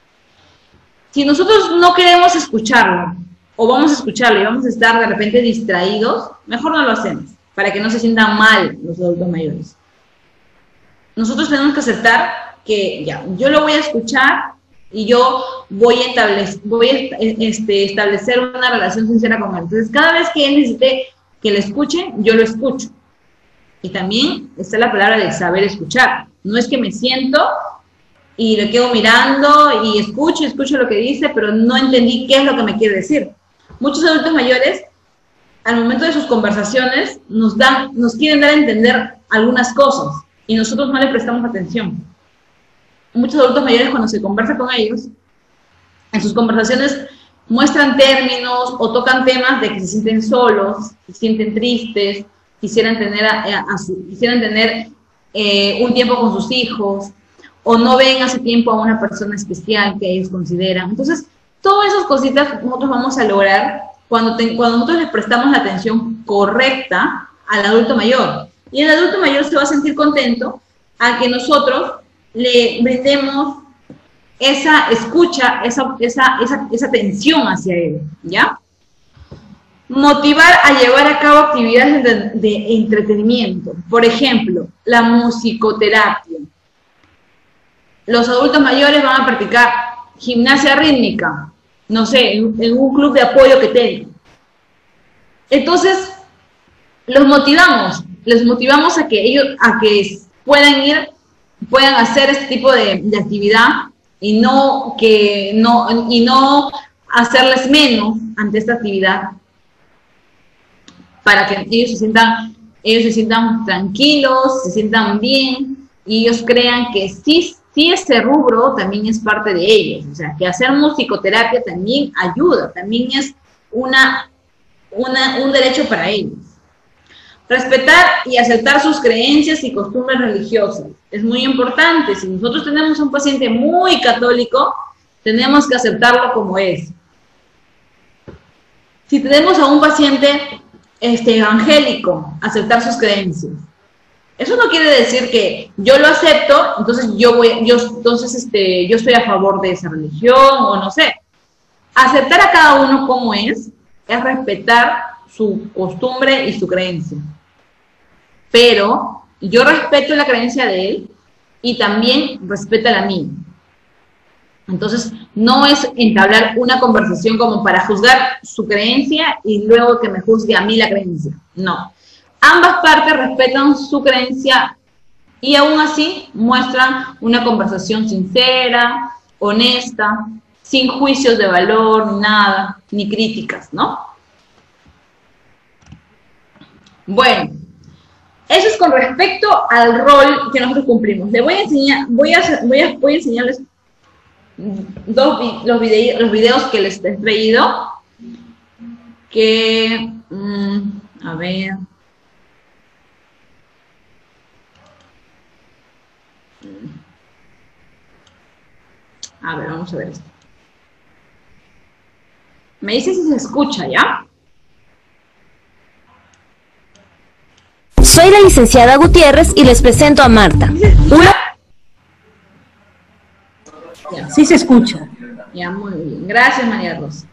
Si nosotros no queremos escucharlo o vamos a escucharlo y vamos a estar de repente distraídos, mejor no lo hacemos, para que no se sientan mal los adultos mayores. Nosotros tenemos que aceptar que ya, yo lo voy a escuchar y yo voy a establecer, voy a este, establecer una relación sincera con él. Entonces, cada vez que él necesite que le escuche, yo lo escucho. Y también está la palabra de saber escuchar. No es que me siento y le quedo mirando y escucho, escucho lo que dice, pero no entendí qué es lo que me quiere decir. Muchos adultos mayores, al momento de sus conversaciones, nos, dan, nos quieren dar a entender algunas cosas. Y nosotros no le prestamos atención. Muchos adultos mayores, cuando se conversa con ellos, en sus conversaciones muestran términos o tocan temas de que se sienten solos, se sienten tristes, quisieran tener, a, a, a su, quisieran tener eh, un tiempo con sus hijos, o no ven hace tiempo a una persona especial que ellos consideran. Entonces, todas esas cositas nosotros vamos a lograr cuando, te, cuando nosotros les prestamos la atención correcta al adulto mayor. Y el adulto mayor se va a sentir contento a que nosotros le brindemos esa escucha, esa, esa, esa, esa atención hacia él, ¿ya? Motivar a llevar a cabo actividades de, de entretenimiento. Por ejemplo, la musicoterapia. Los adultos mayores van a practicar gimnasia rítmica, no sé, en, en un club de apoyo que tengan. Entonces, los motivamos. Les motivamos a que ellos a que puedan ir, puedan hacer este tipo de, de actividad y no, que, no, y no hacerles menos ante esta actividad, para que ellos se sientan, ellos se sientan tranquilos, se sientan bien y ellos crean que sí, sí ese rubro también es parte de ellos. O sea, que hacer musicoterapia también ayuda, también es una, una, un derecho para ellos. Respetar y aceptar sus creencias y costumbres religiosas. Es muy importante. Si nosotros tenemos un paciente muy católico, tenemos que aceptarlo como es. Si tenemos a un paciente este, evangélico, aceptar sus creencias. Eso no quiere decir que yo lo acepto, entonces yo voy, yo, entonces este, yo estoy a favor de esa religión o no sé. Aceptar a cada uno como es, es respetar su costumbre y su creencia. Pero yo respeto la creencia de él y también respeta la mía. Entonces, no es entablar una conversación como para juzgar su creencia y luego que me juzgue a mí la creencia. No. Ambas partes respetan su creencia y aún así muestran una conversación sincera, honesta, sin juicios de valor, ni nada, ni críticas, ¿no? Bueno, eso es con respecto al rol que nosotros cumplimos. Le voy a enseñar, voy a, voy a, voy a enseñarles dos, los, video, los videos que les he traído, que, mmm, a ver... A ver, vamos a ver esto. Me dice si se escucha, ¿ya? Soy la licenciada Gutiérrez y les presento a Marta. Una... Sí se escucha. Ya, muy bien. Gracias, María Rosa.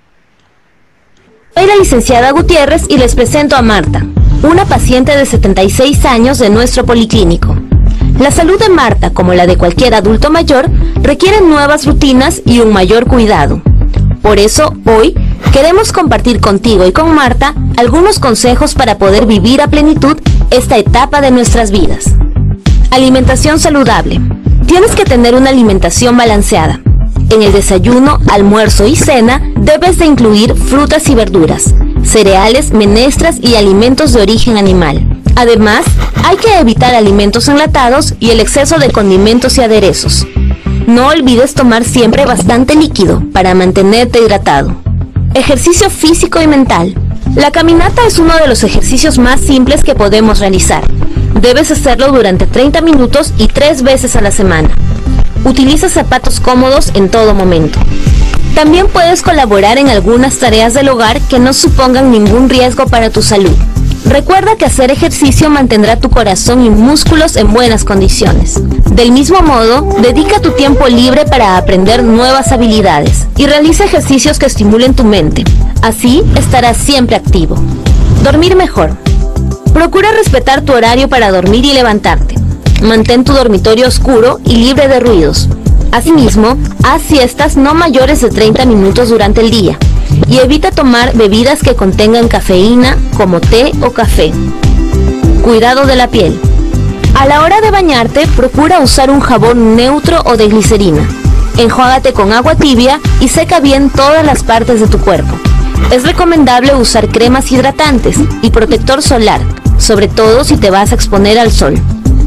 Soy la licenciada Gutiérrez y les presento a Marta, una paciente de setenta y seis años de nuestro policlínico. La salud de Marta, como la de cualquier adulto mayor, requiere nuevas rutinas y un mayor cuidado. Por eso, hoy, queremos compartir contigo y con Marta algunos consejos para poder vivir a plenitud esta etapa de nuestras vidas. Alimentación saludable. Tienes que tener una alimentación balanceada. En el desayuno, almuerzo y cena debes de incluir frutas y verduras, cereales, menestras y alimentos de origen animal. Además, hay que evitar alimentos enlatados y el exceso de condimentos y aderezos. No olvides tomar siempre bastante líquido para mantenerte hidratado. Ejercicio físico y mental. La caminata es uno de los ejercicios más simples que podemos realizar. Debes hacerlo durante treinta minutos y tres veces a la semana. Utiliza zapatos cómodos en todo momento. También puedes colaborar en algunas tareas del hogar que no supongan ningún riesgo para tu salud. Recuerda que hacer ejercicio mantendrá tu corazón y músculos en buenas condiciones. Del mismo modo, dedica tu tiempo libre para aprender nuevas habilidades y realiza ejercicios que estimulen tu mente. Así estarás siempre activo. Dormir mejor. Procura respetar tu horario para dormir y levantarte. Mantén tu dormitorio oscuro y libre de ruidos. Asimismo, haz siestas no mayores de treinta minutos durante el día y evita tomar bebidas que contengan cafeína como té o café. Cuidado de la piel. A la hora de bañarte, procura usar un jabón neutro o de glicerina. Enjuágate con agua tibia y seca bien todas las partes de tu cuerpo. Es recomendable usar cremas hidratantes y protector solar, sobre todo si te vas a exponer al sol.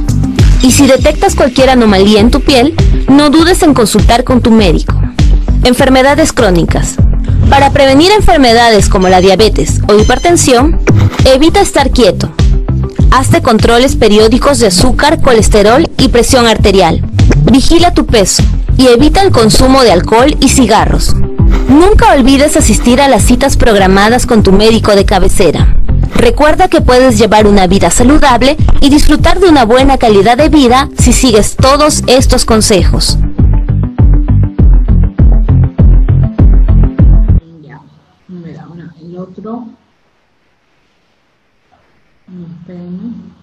Y si detectas cualquier anomalía en tu piel, no dudes en consultar con tu médico. Enfermedades crónicas. Para prevenir enfermedades como la diabetes o hipertensión, evita estar quieto. Hazte controles periódicos de azúcar, colesterol y presión arterial. Vigila tu peso y evita el consumo de alcohol y cigarros. Nunca olvides asistir a las citas programadas con tu médico de cabecera. Recuerda que puedes llevar una vida saludable y disfrutar de una buena calidad de vida si sigues todos estos consejos. Ya, me da una, el otro. Esperen.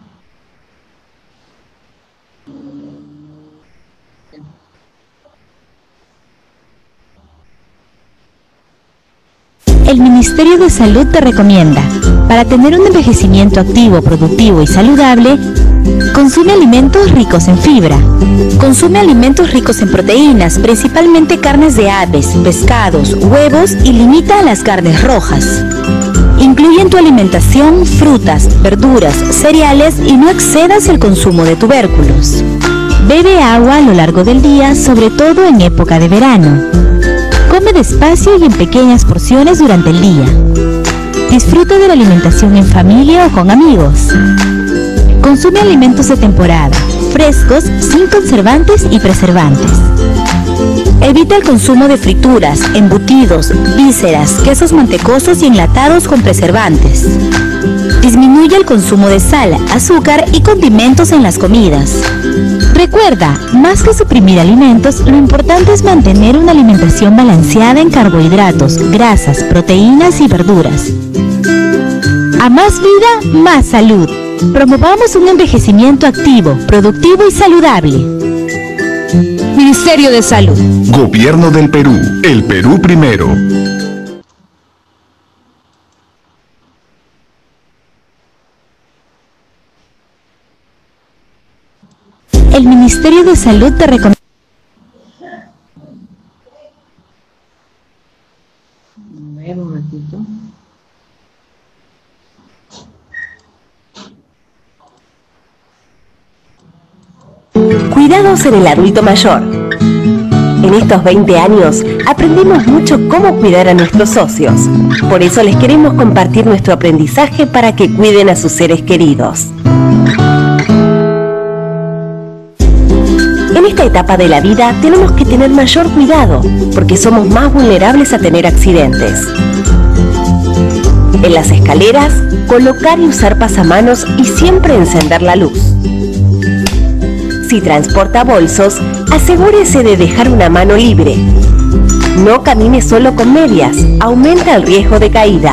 El Ministerio de Salud te recomienda, para tener un envejecimiento activo, productivo y saludable, consume alimentos ricos en fibra. Consume alimentos ricos en proteínas, principalmente carnes de aves, pescados, huevos y limita las carnes rojas. Incluye en tu alimentación frutas, verduras, cereales y no excedas el consumo de tubérculos. Bebe agua a lo largo del día, sobre todo en época de verano. Come despacio y en pequeñas porciones durante el día. Disfruta de la alimentación en familia o con amigos. Consume alimentos de temporada, frescos, sin conservantes y preservantes. Evita el consumo de frituras, embutidos, vísceras, quesos mantecosos y enlatados con preservantes. Disminuye el consumo de sal, azúcar y condimentos en las comidas. Recuerda, más que suprimir alimentos, lo importante es mantener una alimentación balanceada en carbohidratos, grasas, proteínas y verduras. A más vida, más salud. Promovamos un envejecimiento activo, productivo y saludable. Ministerio de Salud. Gobierno del Perú. El Perú primero. El Ministerio de Salud te recomienda. A ver, un ratito. Cuidados en el adulto mayor. En estos veinte años aprendimos mucho cómo cuidar a nuestros socios. Por eso les queremos compartir nuestro aprendizaje para que cuiden a sus seres queridos. En esta etapa de la vida tenemos que tener mayor cuidado porque somos más vulnerables a tener accidentes. En las escaleras, colocar y usar pasamanos y siempre encender la luz. Si transporta bolsos, asegúrese de dejar una mano libre. No camine solo con medias, aumenta el riesgo de caída.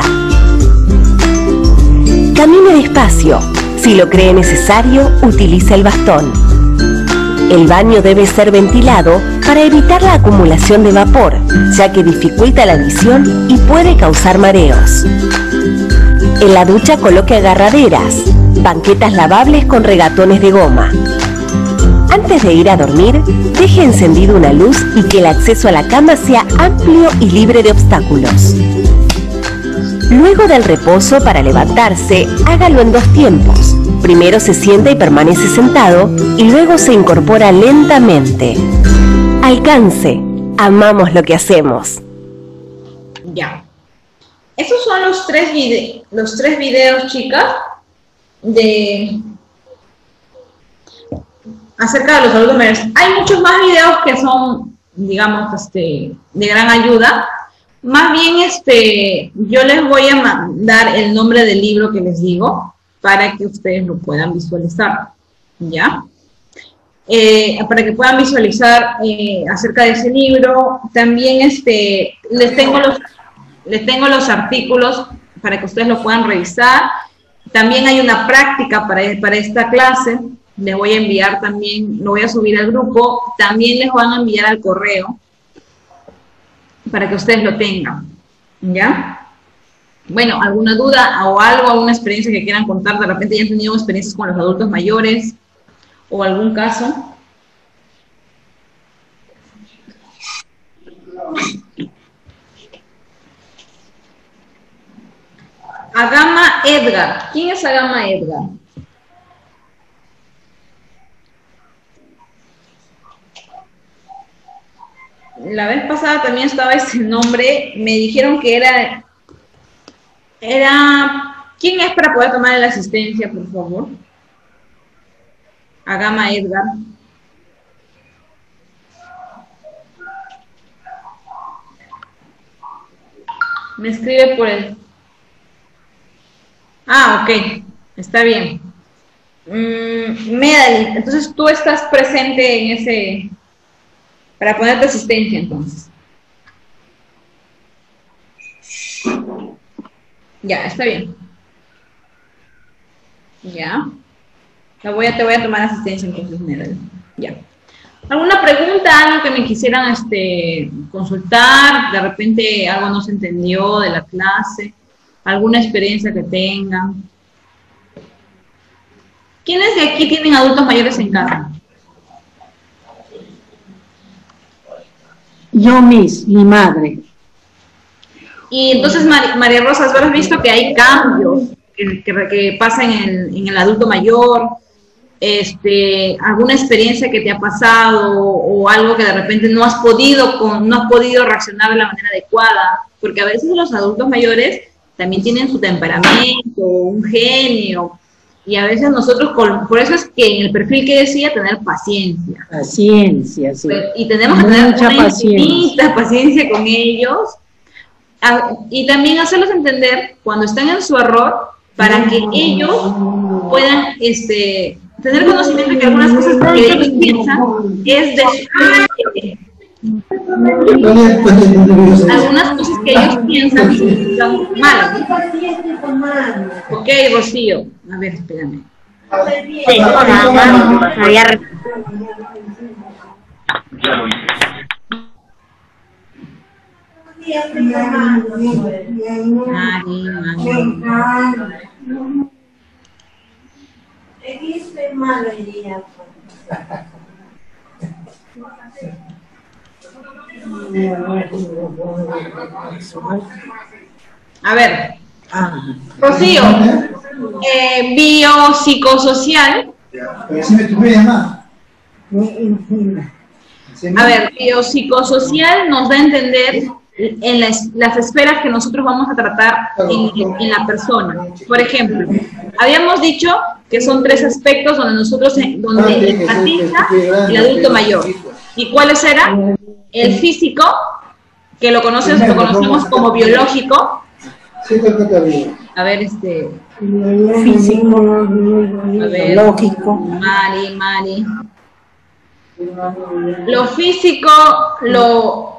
Camine despacio. Si lo cree necesario, utilice el bastón. El baño debe ser ventilado para evitar la acumulación de vapor, ya que dificulta la visión y puede causar mareos. En la ducha coloque agarraderas, banquetas lavables con regatones de goma. Antes de ir a dormir, deje encendido una luz y que el acceso a la cama sea amplio y libre de obstáculos. Luego del reposo para levantarse, hágalo en dos tiempos. Primero se sienta y permanece sentado y luego se incorpora lentamente. Alcance. Amamos lo que hacemos. Ya. Estos son los tres, vide los tres videos, chicas, de... acerca de los adultos mayores. Hay muchos más videos que son, digamos, este, de gran ayuda. Más bien, este, yo les voy a mandar el nombre del libro que les digo para que ustedes lo puedan visualizar, ¿ya? Eh, para que puedan visualizar eh, acerca de ese libro. También este, les, tengo los, les tengo los artículos para que ustedes lo puedan revisar. También hay una práctica para, para esta clase. Les voy a enviar también, lo voy a subir al grupo, también les van a enviar al correo para que ustedes lo tengan, ¿ya? Bueno, ¿alguna duda o algo, alguna experiencia que quieran contar? De repente ya han tenido experiencias con los adultos mayores o algún caso. Agama Edgar. ¿Quién es Agama Edgar? La vez pasada también estaba ese nombre, me dijeron que era, era, ¿quién es para poder tomar la asistencia, por favor? Agama Edgar. Me escribe por él. Ah, ok, está bien. Mm, Medali, entonces tú estás presente en ese... para ponerte asistencia, entonces. Ya, está bien. Ya. Te voy a, te voy a tomar asistencia, entonces, Medali. Ya. ¿Alguna pregunta, algo que me quisieran este, consultar? De repente algo no se entendió de la clase. ¿Alguna experiencia que tengan? ¿Quiénes de aquí tienen adultos mayores en casa? Yo mis, mi madre. Y entonces, Mar María Rosa, ¿has visto que hay cambios que, que, que pasan en el, en el adulto mayor? Este, ¿alguna experiencia que te ha pasado o algo que de repente no has podido, con, no has podido reaccionar de la manera adecuada? Porque a veces los adultos mayores también tienen su temperamento, un genio, Y a veces nosotros, con, por eso es que en el perfil que decía, tener paciencia. Paciencia, sí. Y tenemos que tener Mucha una paciencia. infinita paciencia con ellos. A, y también hacerlos entender cuando están en su error, para que ellos puedan este, tener conocimiento de que algunas cosas que ellos piensan es de su... Algunas cosas que ellos piensan son malas. Ok, Rocío. A ver, espérame. Sí, nada más, había re- Mari, Mari. A ver, Rocío, eh, biopsicosocial. A ver, biopsicosocial nos da a entender en las, las esferas que nosotros vamos a tratar en, en la persona. Por ejemplo, habíamos dicho que son tres aspectos donde nosotros, donde enfatiza el adulto mayor. ¿Y cuáles eran? El físico, que lo conocemos, lo conocemos como biológico. A ver, este... Físico, A ver, lógico. Mari, Mari. Lo físico, lo...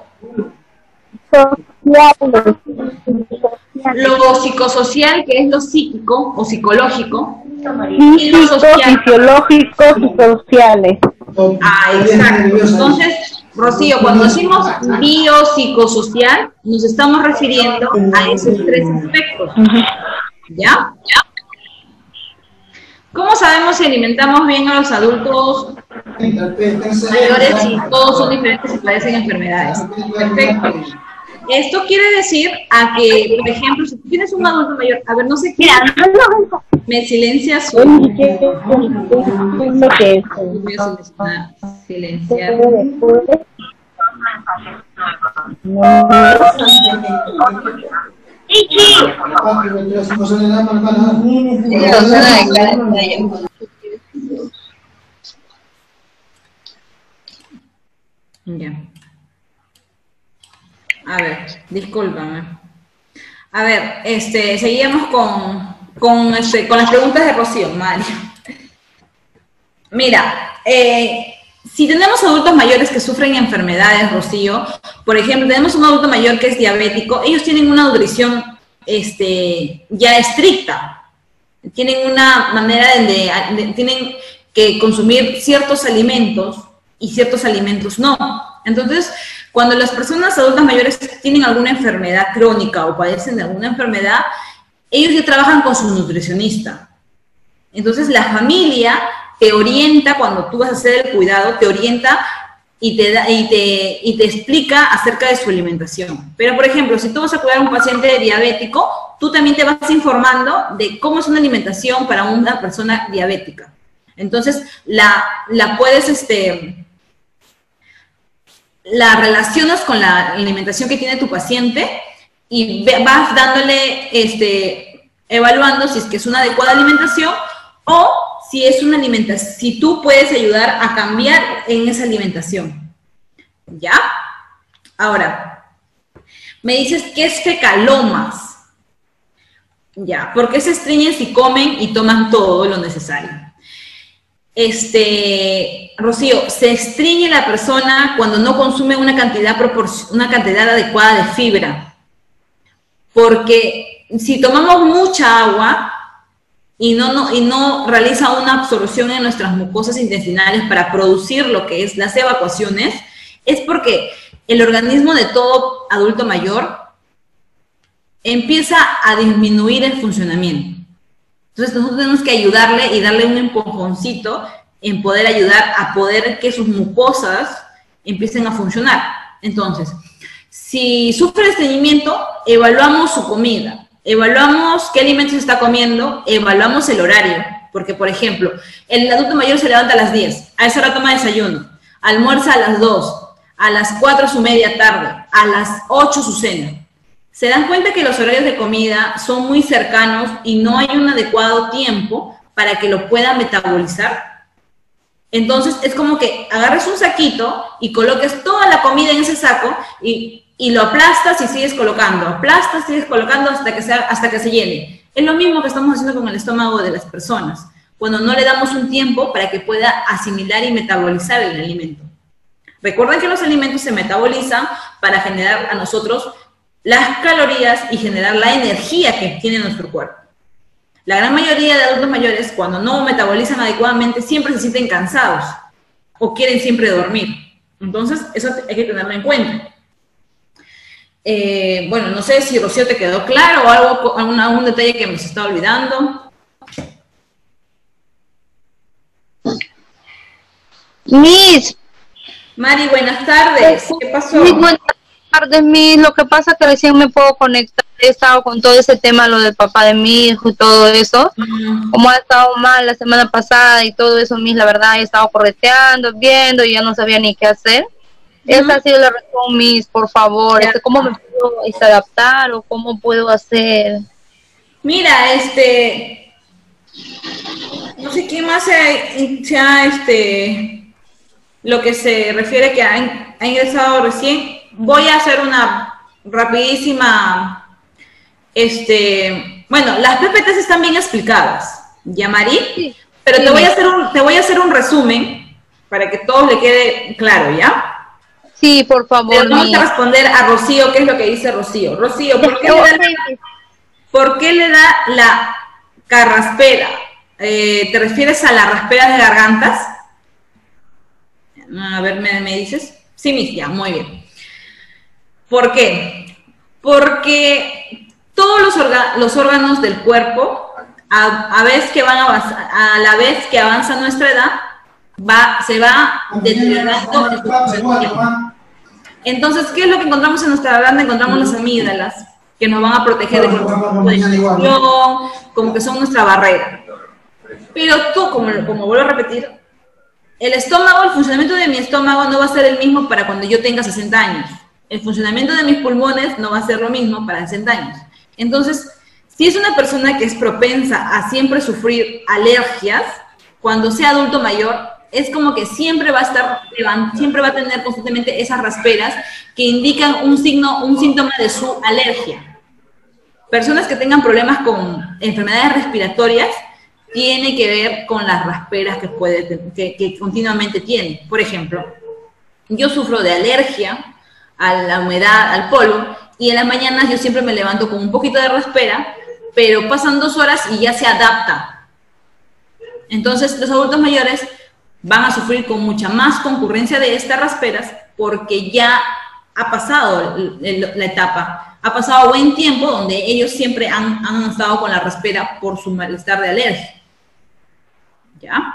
Lo psicosocial, que es lo psíquico o psicológico. Y lo Físicos, social. fisiológicos y sociales. Ah, exacto. Entonces, Rocío, cuando decimos biopsicosocial, nos estamos refiriendo a esos tres aspectos. ¿Ya? ¿Cómo sabemos si alimentamos bien a los adultos mayores y todos son diferentes y padecen enfermedades? Perfecto. Esto quiere decir a que, por ejemplo, si tú tienes un adulto mayor, a ver, no sé qué, me silencias su... Voy a silenciar, silenciar. Ya. A ver, discúlpame. A ver, este, seguimos con, con, este, con las preguntas de Rocío, Mario. Mira, eh, si tenemos adultos mayores que sufren enfermedades, Rocío, por ejemplo, tenemos un adulto mayor que es diabético, ellos tienen una nutrición este, ya estricta, tienen una manera de, de, tienen que consumir ciertos alimentos y ciertos alimentos no. Entonces, cuando las personas adultas mayores tienen alguna enfermedad crónica o padecen de alguna enfermedad, ellos ya trabajan con su nutricionista. Entonces, la familia te orienta, cuando tú vas a hacer el cuidado, te orienta y te, da, y, te, y te explica acerca de su alimentación. Pero, por ejemplo, si tú vas a cuidar a un paciente diabético, tú también te vas informando de cómo es una alimentación para una persona diabética. Entonces, la, la puedes, este, la relacionas con la alimentación que tiene tu paciente y vas dándole, este, evaluando si es que es una adecuada alimentación o si es una alimentación, si tú puedes ayudar a cambiar en esa alimentación. ¿Ya? Ahora, me dices, ¿qué es fecalomas? Ya, ¿por qué se estreñen si comen y toman todo lo necesario? Este, Rocío, se estreñe la persona cuando no consume una cantidad, una cantidad adecuada de fibra. Porque si tomamos mucha agua y no, no, y no realiza una absorción en nuestras mucosas intestinales para producir lo que es las evacuaciones, es porque el organismo de todo adulto mayor empieza a disminuir el funcionamiento. Entonces nosotros tenemos que ayudarle y darle un empujoncito en poder ayudar a poder que sus mucosas empiecen a funcionar. Entonces, si sufre estreñimiento, evaluamos su comida, evaluamos qué alimentos está comiendo, evaluamos el horario, porque por ejemplo, el adulto mayor se levanta a las diez, a esa hora toma desayuno, almuerza a las dos, a las cuatro su media tarde, a las ocho su cena. Se dan cuenta que los horarios de comida son muy cercanos y no hay un adecuado tiempo para que lo pueda metabolizar. Entonces es como que agarres un saquito y coloques toda la comida en ese saco y, y lo aplastas y sigues colocando, aplastas, sigues colocando hasta que, sea, hasta que se llene. Es lo mismo que estamos haciendo con el estómago de las personas, cuando no le damos un tiempo para que pueda asimilar y metabolizar el alimento. Recuerden que los alimentos se metabolizan para generar a nosotros las calorías y generar la energía que tiene nuestro cuerpo. La gran mayoría de adultos mayores, cuando no metabolizan adecuadamente, siempre se sienten cansados o quieren siempre dormir. Entonces, eso hay que tenerlo en cuenta. Eh, bueno, no sé si Rocío te quedó claro o algo, algún, algún detalle que me se está olvidando. Miss. Mari, buenas tardes. ¿Qué pasó? Miss, buenas tardes, Miss. Lo que pasa es que recién me puedo conectar. He estado con todo ese tema, lo del papá de mi hijo y todo eso. Mm. Como ha estado mal la semana pasada y todo eso, Miss, la verdad, he estado correteando, viendo y ya no sabía ni qué hacer. Mm. Esa ha sido la razón, Miss, por favor. Este, ¿Cómo me puedo este, adaptar o cómo puedo hacer? Mira, este... No sé quién más se ha, se ha este... lo que se refiere que ha, ha ingresado recién. Voy a hacer una rapidísima... Este, bueno, las P P Ts están bien explicadas, ¿ya, Mari? Sí, pero sí. Te, voy a hacer un, te voy a hacer un resumen para que todo le quede claro, ¿ya? Sí, por favor. Pero vamos a responder a Rocío, ¿qué es lo que dice Rocío? Rocío, ¿por qué, le, da la, ¿por qué le da la carraspera? Eh, ¿Te refieres a las rasperas de gargantas? A ver, ¿me, me dices? Sí, mis, ya, muy bien. ¿Por qué? Porque... todos los, los órganos del cuerpo, a, a, vez que van avanza, a la vez que avanza nuestra edad, va, se va deteriorando el funcionamiento. Entonces, ¿qué es lo que encontramos en nuestra garganta? Encontramos las amígdalas, que nos van a proteger de cualquier infección, como que son nuestra barrera. Pero tú, como, como vuelvo a repetir, el estómago, el funcionamiento de mi estómago no va a ser el mismo para cuando yo tenga sesenta años. El funcionamiento de mis pulmones no va a ser lo mismo para sesenta años. Entonces, si es una persona que es propensa a siempre sufrir alergias, cuando sea adulto mayor, es como que siempre va a estar, siempre va a tener constantemente esas rasperas que indican un signo, un síntoma de su alergia. Personas que tengan problemas con enfermedades respiratorias, tiene que ver con las rasperas que, puede, que, que continuamente tiene. Por ejemplo, yo sufro de alergia a la humedad, al polvo, y en las mañanas yo siempre me levanto con un poquito de raspera, pero pasan dos horas y ya se adapta. Entonces los adultos mayores van a sufrir con mucha más concurrencia de estas rasperas porque ya ha pasado el, el, la etapa, ha pasado buen tiempo donde ellos siempre han, han estado con la raspera por su malestar de alergia. ¿Ya?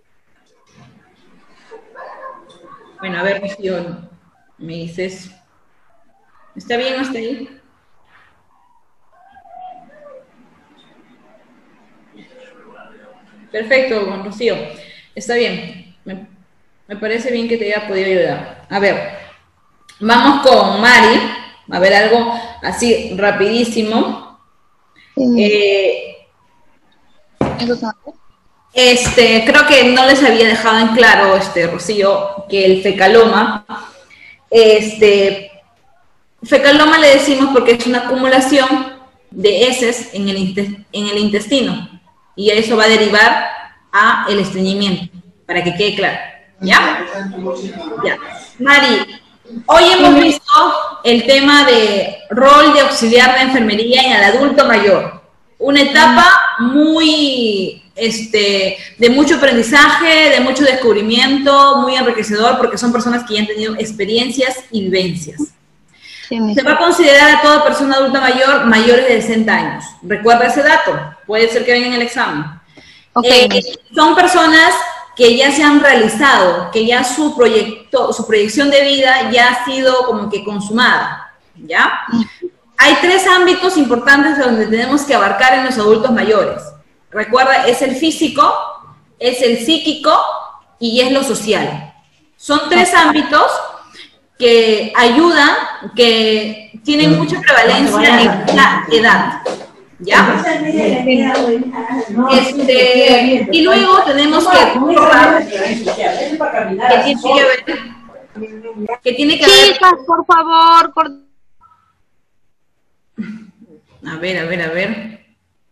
Bueno, a ver, si me dices... ¿Está bien hasta ahí? Perfecto, Rocío. Está bien. Me, me parece bien que te haya podido ayudar. A ver, vamos con Mari. A ver, algo así rapidísimo. Sí. Eh, este, creo que no les había dejado en claro, este, Rocío, que el fecaloma, este... fecaloma le decimos porque es una acumulación de heces en el, en el intestino y eso va a derivar a el estreñimiento, para que quede claro. ¿Ya? Ya. Mari, hoy hemos visto el tema de rol de auxiliar de enfermería en el adulto mayor. Una etapa muy, este, de mucho aprendizaje, de mucho descubrimiento, muy enriquecedor porque son personas que ya han tenido experiencias y vivencias. Se va a considerar a toda persona adulta mayor mayores de sesenta años. Recuerda ese dato, puede ser que venga en el examen. Okay. Eh, son personas que ya se han realizado, que ya su proyecto, su proyección de vida ya ha sido como que consumada, ¿ya? Hay tres ámbitos importantes donde tenemos que abarcar en los adultos mayores. Recuerda, es el físico, es el psíquico y es lo social. Son tres ámbitos que ayudan, que tienen mucha prevalencia en la edad, ¿Ya? Este, y luego tenemos que recordar que tiene que ver, que tiene que ver. Chicas, por favor, por... A ver, a ver, a ver.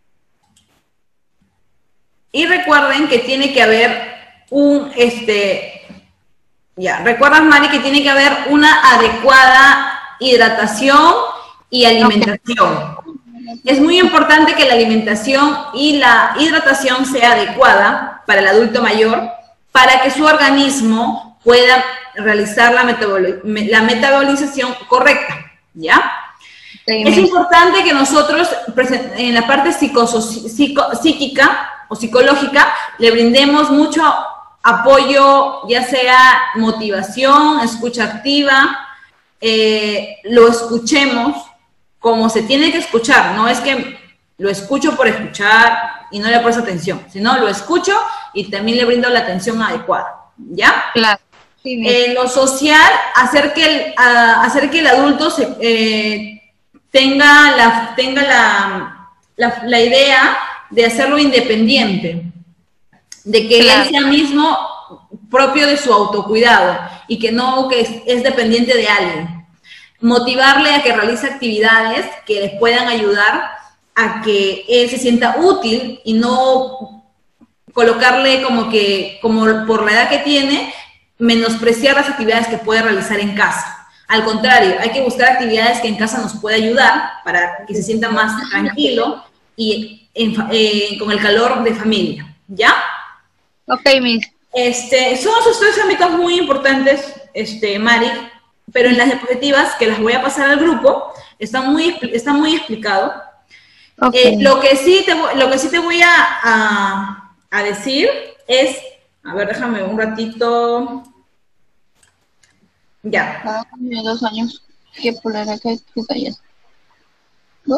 Y recuerden que tiene que haber un, este, ya, recuerdas, Mari, que tiene que haber una adecuada hidratación y alimentación. Es muy importante que la alimentación y la hidratación sea adecuada para el adulto mayor para que su organismo pueda realizar la, metaboli la metabolización correcta, ¿ya? Sí, es importante que nosotros, en la parte psico psico psíquica o psicológica, le brindemos mucho apoyo, ya sea motivación, escucha activa, eh, lo escuchemos como se tiene que escuchar, no es que lo escucho por escuchar y no le presto atención, sino lo escucho y también le brindo la atención adecuada, ¿ya? Claro. Sí, eh, lo social, hacer que el, a, hacer que el adulto se, eh, tenga, la, tenga la, la, la idea de hacerlo independiente, de que claro. él sea mismo propio de su autocuidado y que no que es, es dependiente de alguien. Motivarle a que realice actividades que les puedan ayudar a que él se sienta útil y no colocarle como que, como por la edad que tiene, menospreciar las actividades que puede realizar en casa. Al contrario, hay que buscar actividades que en casa nos pueda ayudar para que se sienta más tranquilo y en, eh, con el calor de familia, ¿ya? Ok, Miss. Este, son esos tres ámbitos muy importantes, este, Mari, pero en las diapositivas, que las voy a pasar al grupo, está muy, está muy explicado. Okay. Eh, lo, que sí te, lo que sí te voy a, a, a decir es, a ver, déjame un ratito. Ya. Ah, dos años. ¿Qué pulera? ¿Qué, qué tallas? ¿No?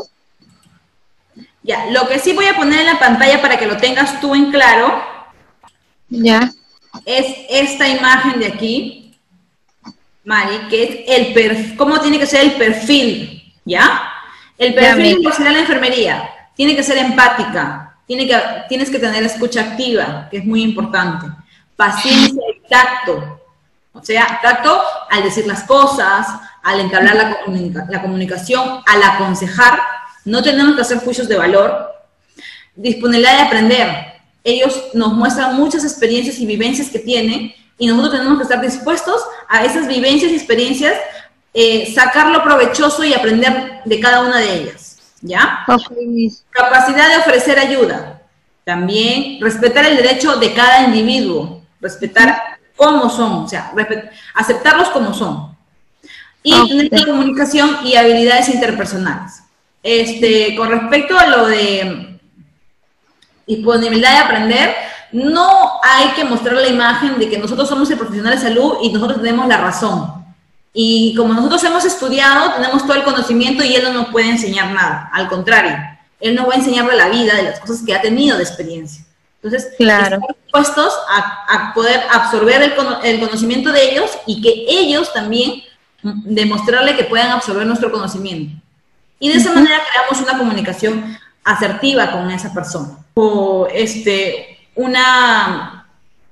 Ya, lo que sí voy a poner en la pantalla para que lo tengas tú en claro. Ya. Es esta imagen de aquí, Mari, que es el perfil, cómo tiene que ser el perfil, ¿ya? El perfil del profesional de la enfermería tiene que ser empática, tiene que, tienes que tener escucha activa, que es muy importante, paciencia y tacto, o sea, tacto al decir las cosas, al entablar la, comunica, la comunicación, al aconsejar, no tenemos que hacer juicios de valor, disponibilidad de aprender. Ellos nos muestran muchas experiencias y vivencias que tienen y nosotros tenemos que estar dispuestos a esas vivencias y experiencias, eh, sacar lo provechoso y aprender de cada una de ellas, ¿ya? Okay. Capacidad de ofrecer ayuda. También respetar el derecho de cada individuo, respetar cómo son, o sea, aceptarlos como son. Y okay. tener comunicación y habilidades interpersonales. Este, con respecto a lo de disponibilidad de aprender, no hay que mostrar la imagen de que nosotros somos el profesional de salud y nosotros tenemos la razón. Y como nosotros hemos estudiado, tenemos todo el conocimiento y él no nos puede enseñar nada. Al contrario, él nos va a enseñar de la vida, de las cosas que ha tenido de experiencia. Entonces, claro. estamos dispuestos a, a poder absorber el, el conocimiento de ellos y que ellos también demostrarle que puedan absorber nuestro conocimiento. Y de esa uh-huh. manera creamos una comunicación asertiva con esa persona. O este, una,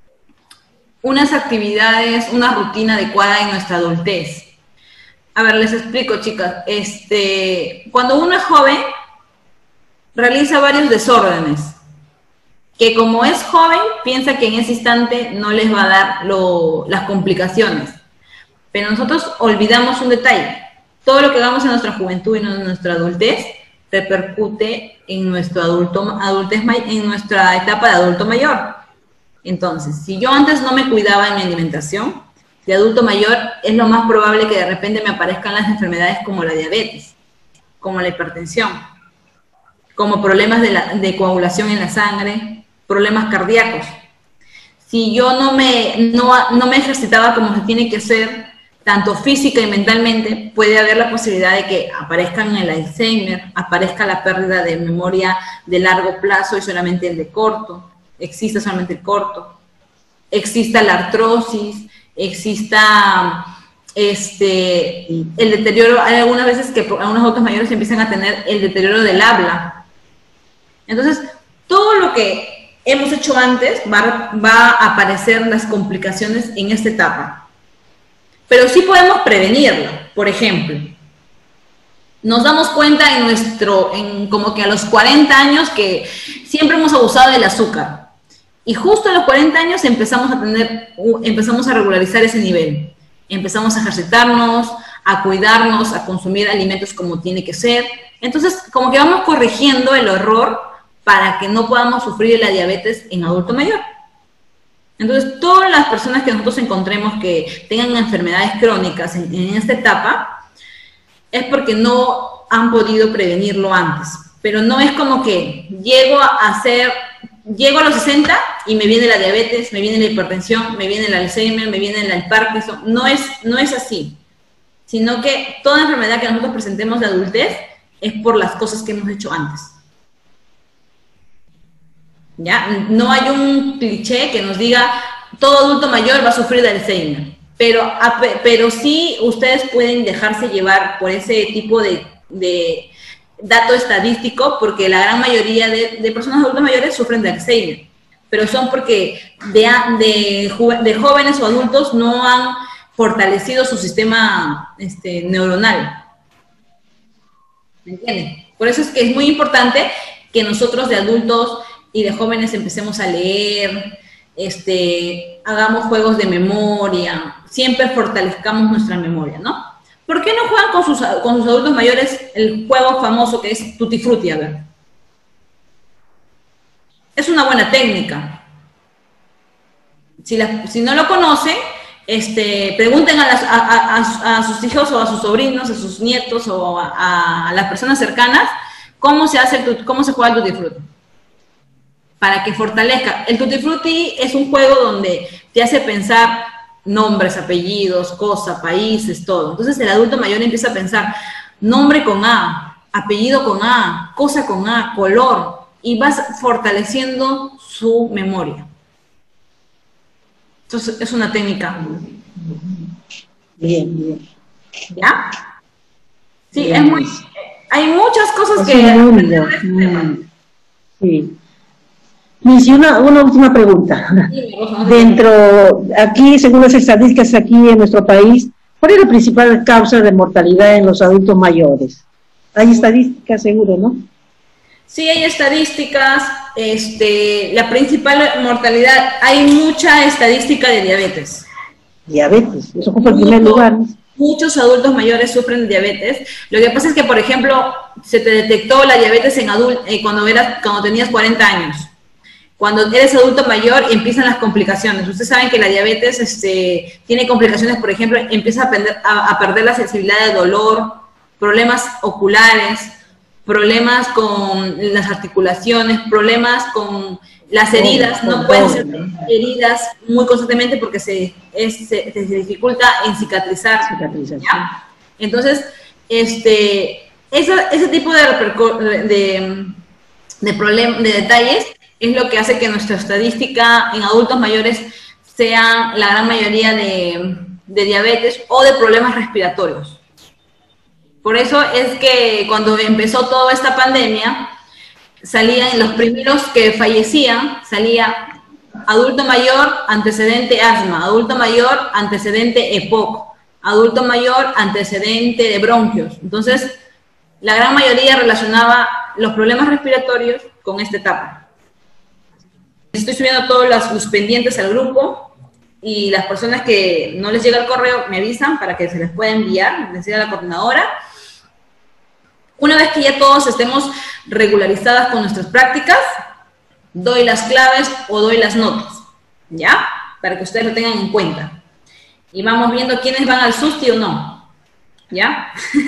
unas actividades, una rutina adecuada en nuestra adultez. A ver, les explico, chicas. Este, cuando uno es joven, realiza varios desórdenes, que como es joven, piensa que en ese instante no les va a dar lo, las complicaciones. Pero nosotros olvidamos un detalle. Todo lo que hagamos en nuestra juventud y en nuestra adultez repercute en nuestro adulto, adultez, en nuestra etapa de adulto mayor. Entonces, si yo antes no me cuidaba en mi alimentación, de adulto mayor es lo más probable que de repente me aparezcan las enfermedades como la diabetes, como la hipertensión, como problemas de, la, de coagulación en la sangre, problemas cardíacos. Si yo no me, no, no me ejercitaba como se tiene que hacer, tanto física y mentalmente, puede haber la posibilidad de que aparezcan el Alzheimer, aparezca la pérdida de memoria de largo plazo y solamente el de corto, exista solamente el corto, exista la artrosis, exista este, el deterioro. Hay algunas veces que algunos adultos mayores empiezan a tener el deterioro del habla, Entonces, todo lo que hemos hecho antes va, va a aparecer las complicaciones en esta etapa. Pero sí podemos prevenirlo. Por ejemplo, nos damos cuenta en nuestro, en como que a los cuarenta años que siempre hemos abusado del azúcar. Y justo a los cuarenta años empezamos a tener, empezamos a regularizar ese nivel. Empezamos a ejercitarnos, a cuidarnos, a consumir alimentos como tiene que ser. Entonces, como que vamos corrigiendo el error para que no podamos sufrir la diabetes en adulto mayor. Entonces, todas las personas que nosotros encontremos que tengan enfermedades crónicas en, en esta etapa, es porque no han podido prevenirlo antes. Pero no es como que llego a hacer, llego a los sesenta y me viene la diabetes, me viene la hipertensión, me viene el Alzheimer, me viene el Parkinson. No es, no es así. Sino que toda enfermedad que nosotros presentemos de adultez es por las cosas que hemos hecho antes. ¿Ya? No hay un cliché que nos diga todo adulto mayor va a sufrir de Alzheimer, pero, pero sí ustedes pueden dejarse llevar por ese tipo de, de dato estadístico, porque la gran mayoría de, de personas adultos mayores sufren de Alzheimer, pero son porque de, de, de jóvenes o adultos no han fortalecido su sistema este, neuronal. ¿Me entienden? Por eso es que es muy importante que nosotros de adultos y de jóvenes empecemos a leer, este, hagamos juegos de memoria, siempre fortalezcamos nuestra memoria, ¿no? ¿Por qué no juegan con sus, con sus adultos mayores el juego famoso que es Tutti Frutti? A ver. Es una buena técnica. Si, la, si no lo conocen, este, pregunten a, las, a, a, a sus hijos o a sus sobrinos, a sus nietos o a, a las personas cercanas, cómo se hace el, cómo se juega el Tutti Frutti. Para que fortalezca. El Tutti Frutti es un juego donde te hace pensar nombres, apellidos, cosas, países, todo. Entonces el adulto mayor empieza a pensar nombre con A, apellido con A, cosa con A, color, y vas fortaleciendo su memoria. Entonces es una técnica. Bien, bien. ¿Ya? Sí, bien. Es muy... Hay muchas cosas es que... Mm. Sí. Miss, una, una última pregunta. Dentro, aquí, según las estadísticas aquí en nuestro país, ¿cuál es la principal causa de mortalidad en los adultos mayores? Hay estadísticas, seguro, ¿no? Sí, hay estadísticas. Este, la principal mortalidad, hay mucha estadística de diabetes. Diabetes, eso ocupa el primer lugar. Muchos adultos mayores sufren de diabetes. Lo que pasa es que, por ejemplo, se te detectó la diabetes en adult, eh, cuando, eras, cuando tenías cuarenta años. Cuando eres adulto mayor empiezan las complicaciones. Ustedes saben que la diabetes este, tiene complicaciones, por ejemplo, empieza a, perder, a, a perder la sensibilidad de dolor, problemas oculares, problemas con las articulaciones, problemas con las heridas. No pueden ser heridas muy constantemente porque se, es, se, se dificulta en cicatrizar. ¿Ya? Entonces, este, ese, ese tipo de, de, de, problem, de detalles es lo que hace que nuestra estadística en adultos mayores sea la gran mayoría de, de diabetes o de problemas respiratorios. Por eso es que cuando empezó toda esta pandemia, salían los primeros que fallecían, salía adulto mayor, antecedente asma, adulto mayor, antecedente E P O C, adulto mayor, antecedente de bronquios. Entonces, la gran mayoría relacionaba los problemas respiratorios con esta etapa. Estoy subiendo todos los, los pendientes al grupo y las personas que no les llega el correo me avisan para que se les pueda enviar, les llega la coordinadora. Una vez que ya todos estemos regularizadas con nuestras prácticas, doy las claves o doy las notas, ¿ya? Para que ustedes lo tengan en cuenta. Y vamos viendo quiénes van al SUSTI o no, ¿ya?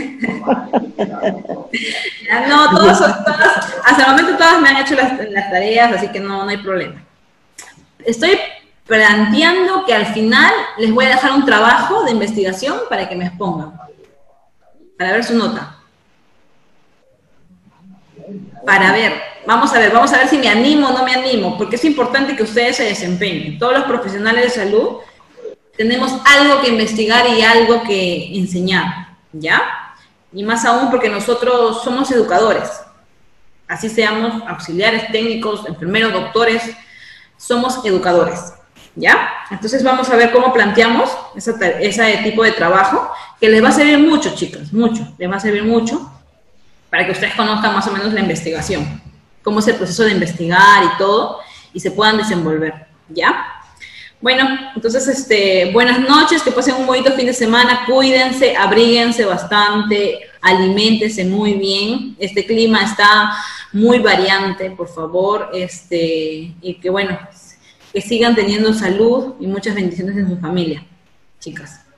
Ya no, todos, todas, hasta el momento todas me han hecho las, las tareas, así que no, no hay problema. Estoy planteando que al final les voy a dejar un trabajo de investigación para que me expongan, para ver su nota. Para ver, vamos a ver, vamos a ver si me animo o no me animo, porque es importante que ustedes se desempeñen. Todos los profesionales de salud tenemos algo que investigar y algo que enseñar, ¿ya? Y más aún porque nosotros somos educadores. Así seamos auxiliares, técnicos, enfermeros, doctores, somos educadores, ¿ya? Entonces vamos a ver cómo planteamos esa, ese tipo de trabajo, que les va a servir mucho, chicas, mucho, les va a servir mucho, para que ustedes conozcan más o menos la investigación, cómo es el proceso de investigar y todo, y se puedan desenvolver, ¿ya? Bueno, entonces, este, buenas noches, que pasen un bonito fin de semana, cuídense, abríguense bastante, aliméntense muy bien, este clima está muy variante, por favor, este, y que bueno, que sigan teniendo salud y muchas bendiciones en su familia, chicas.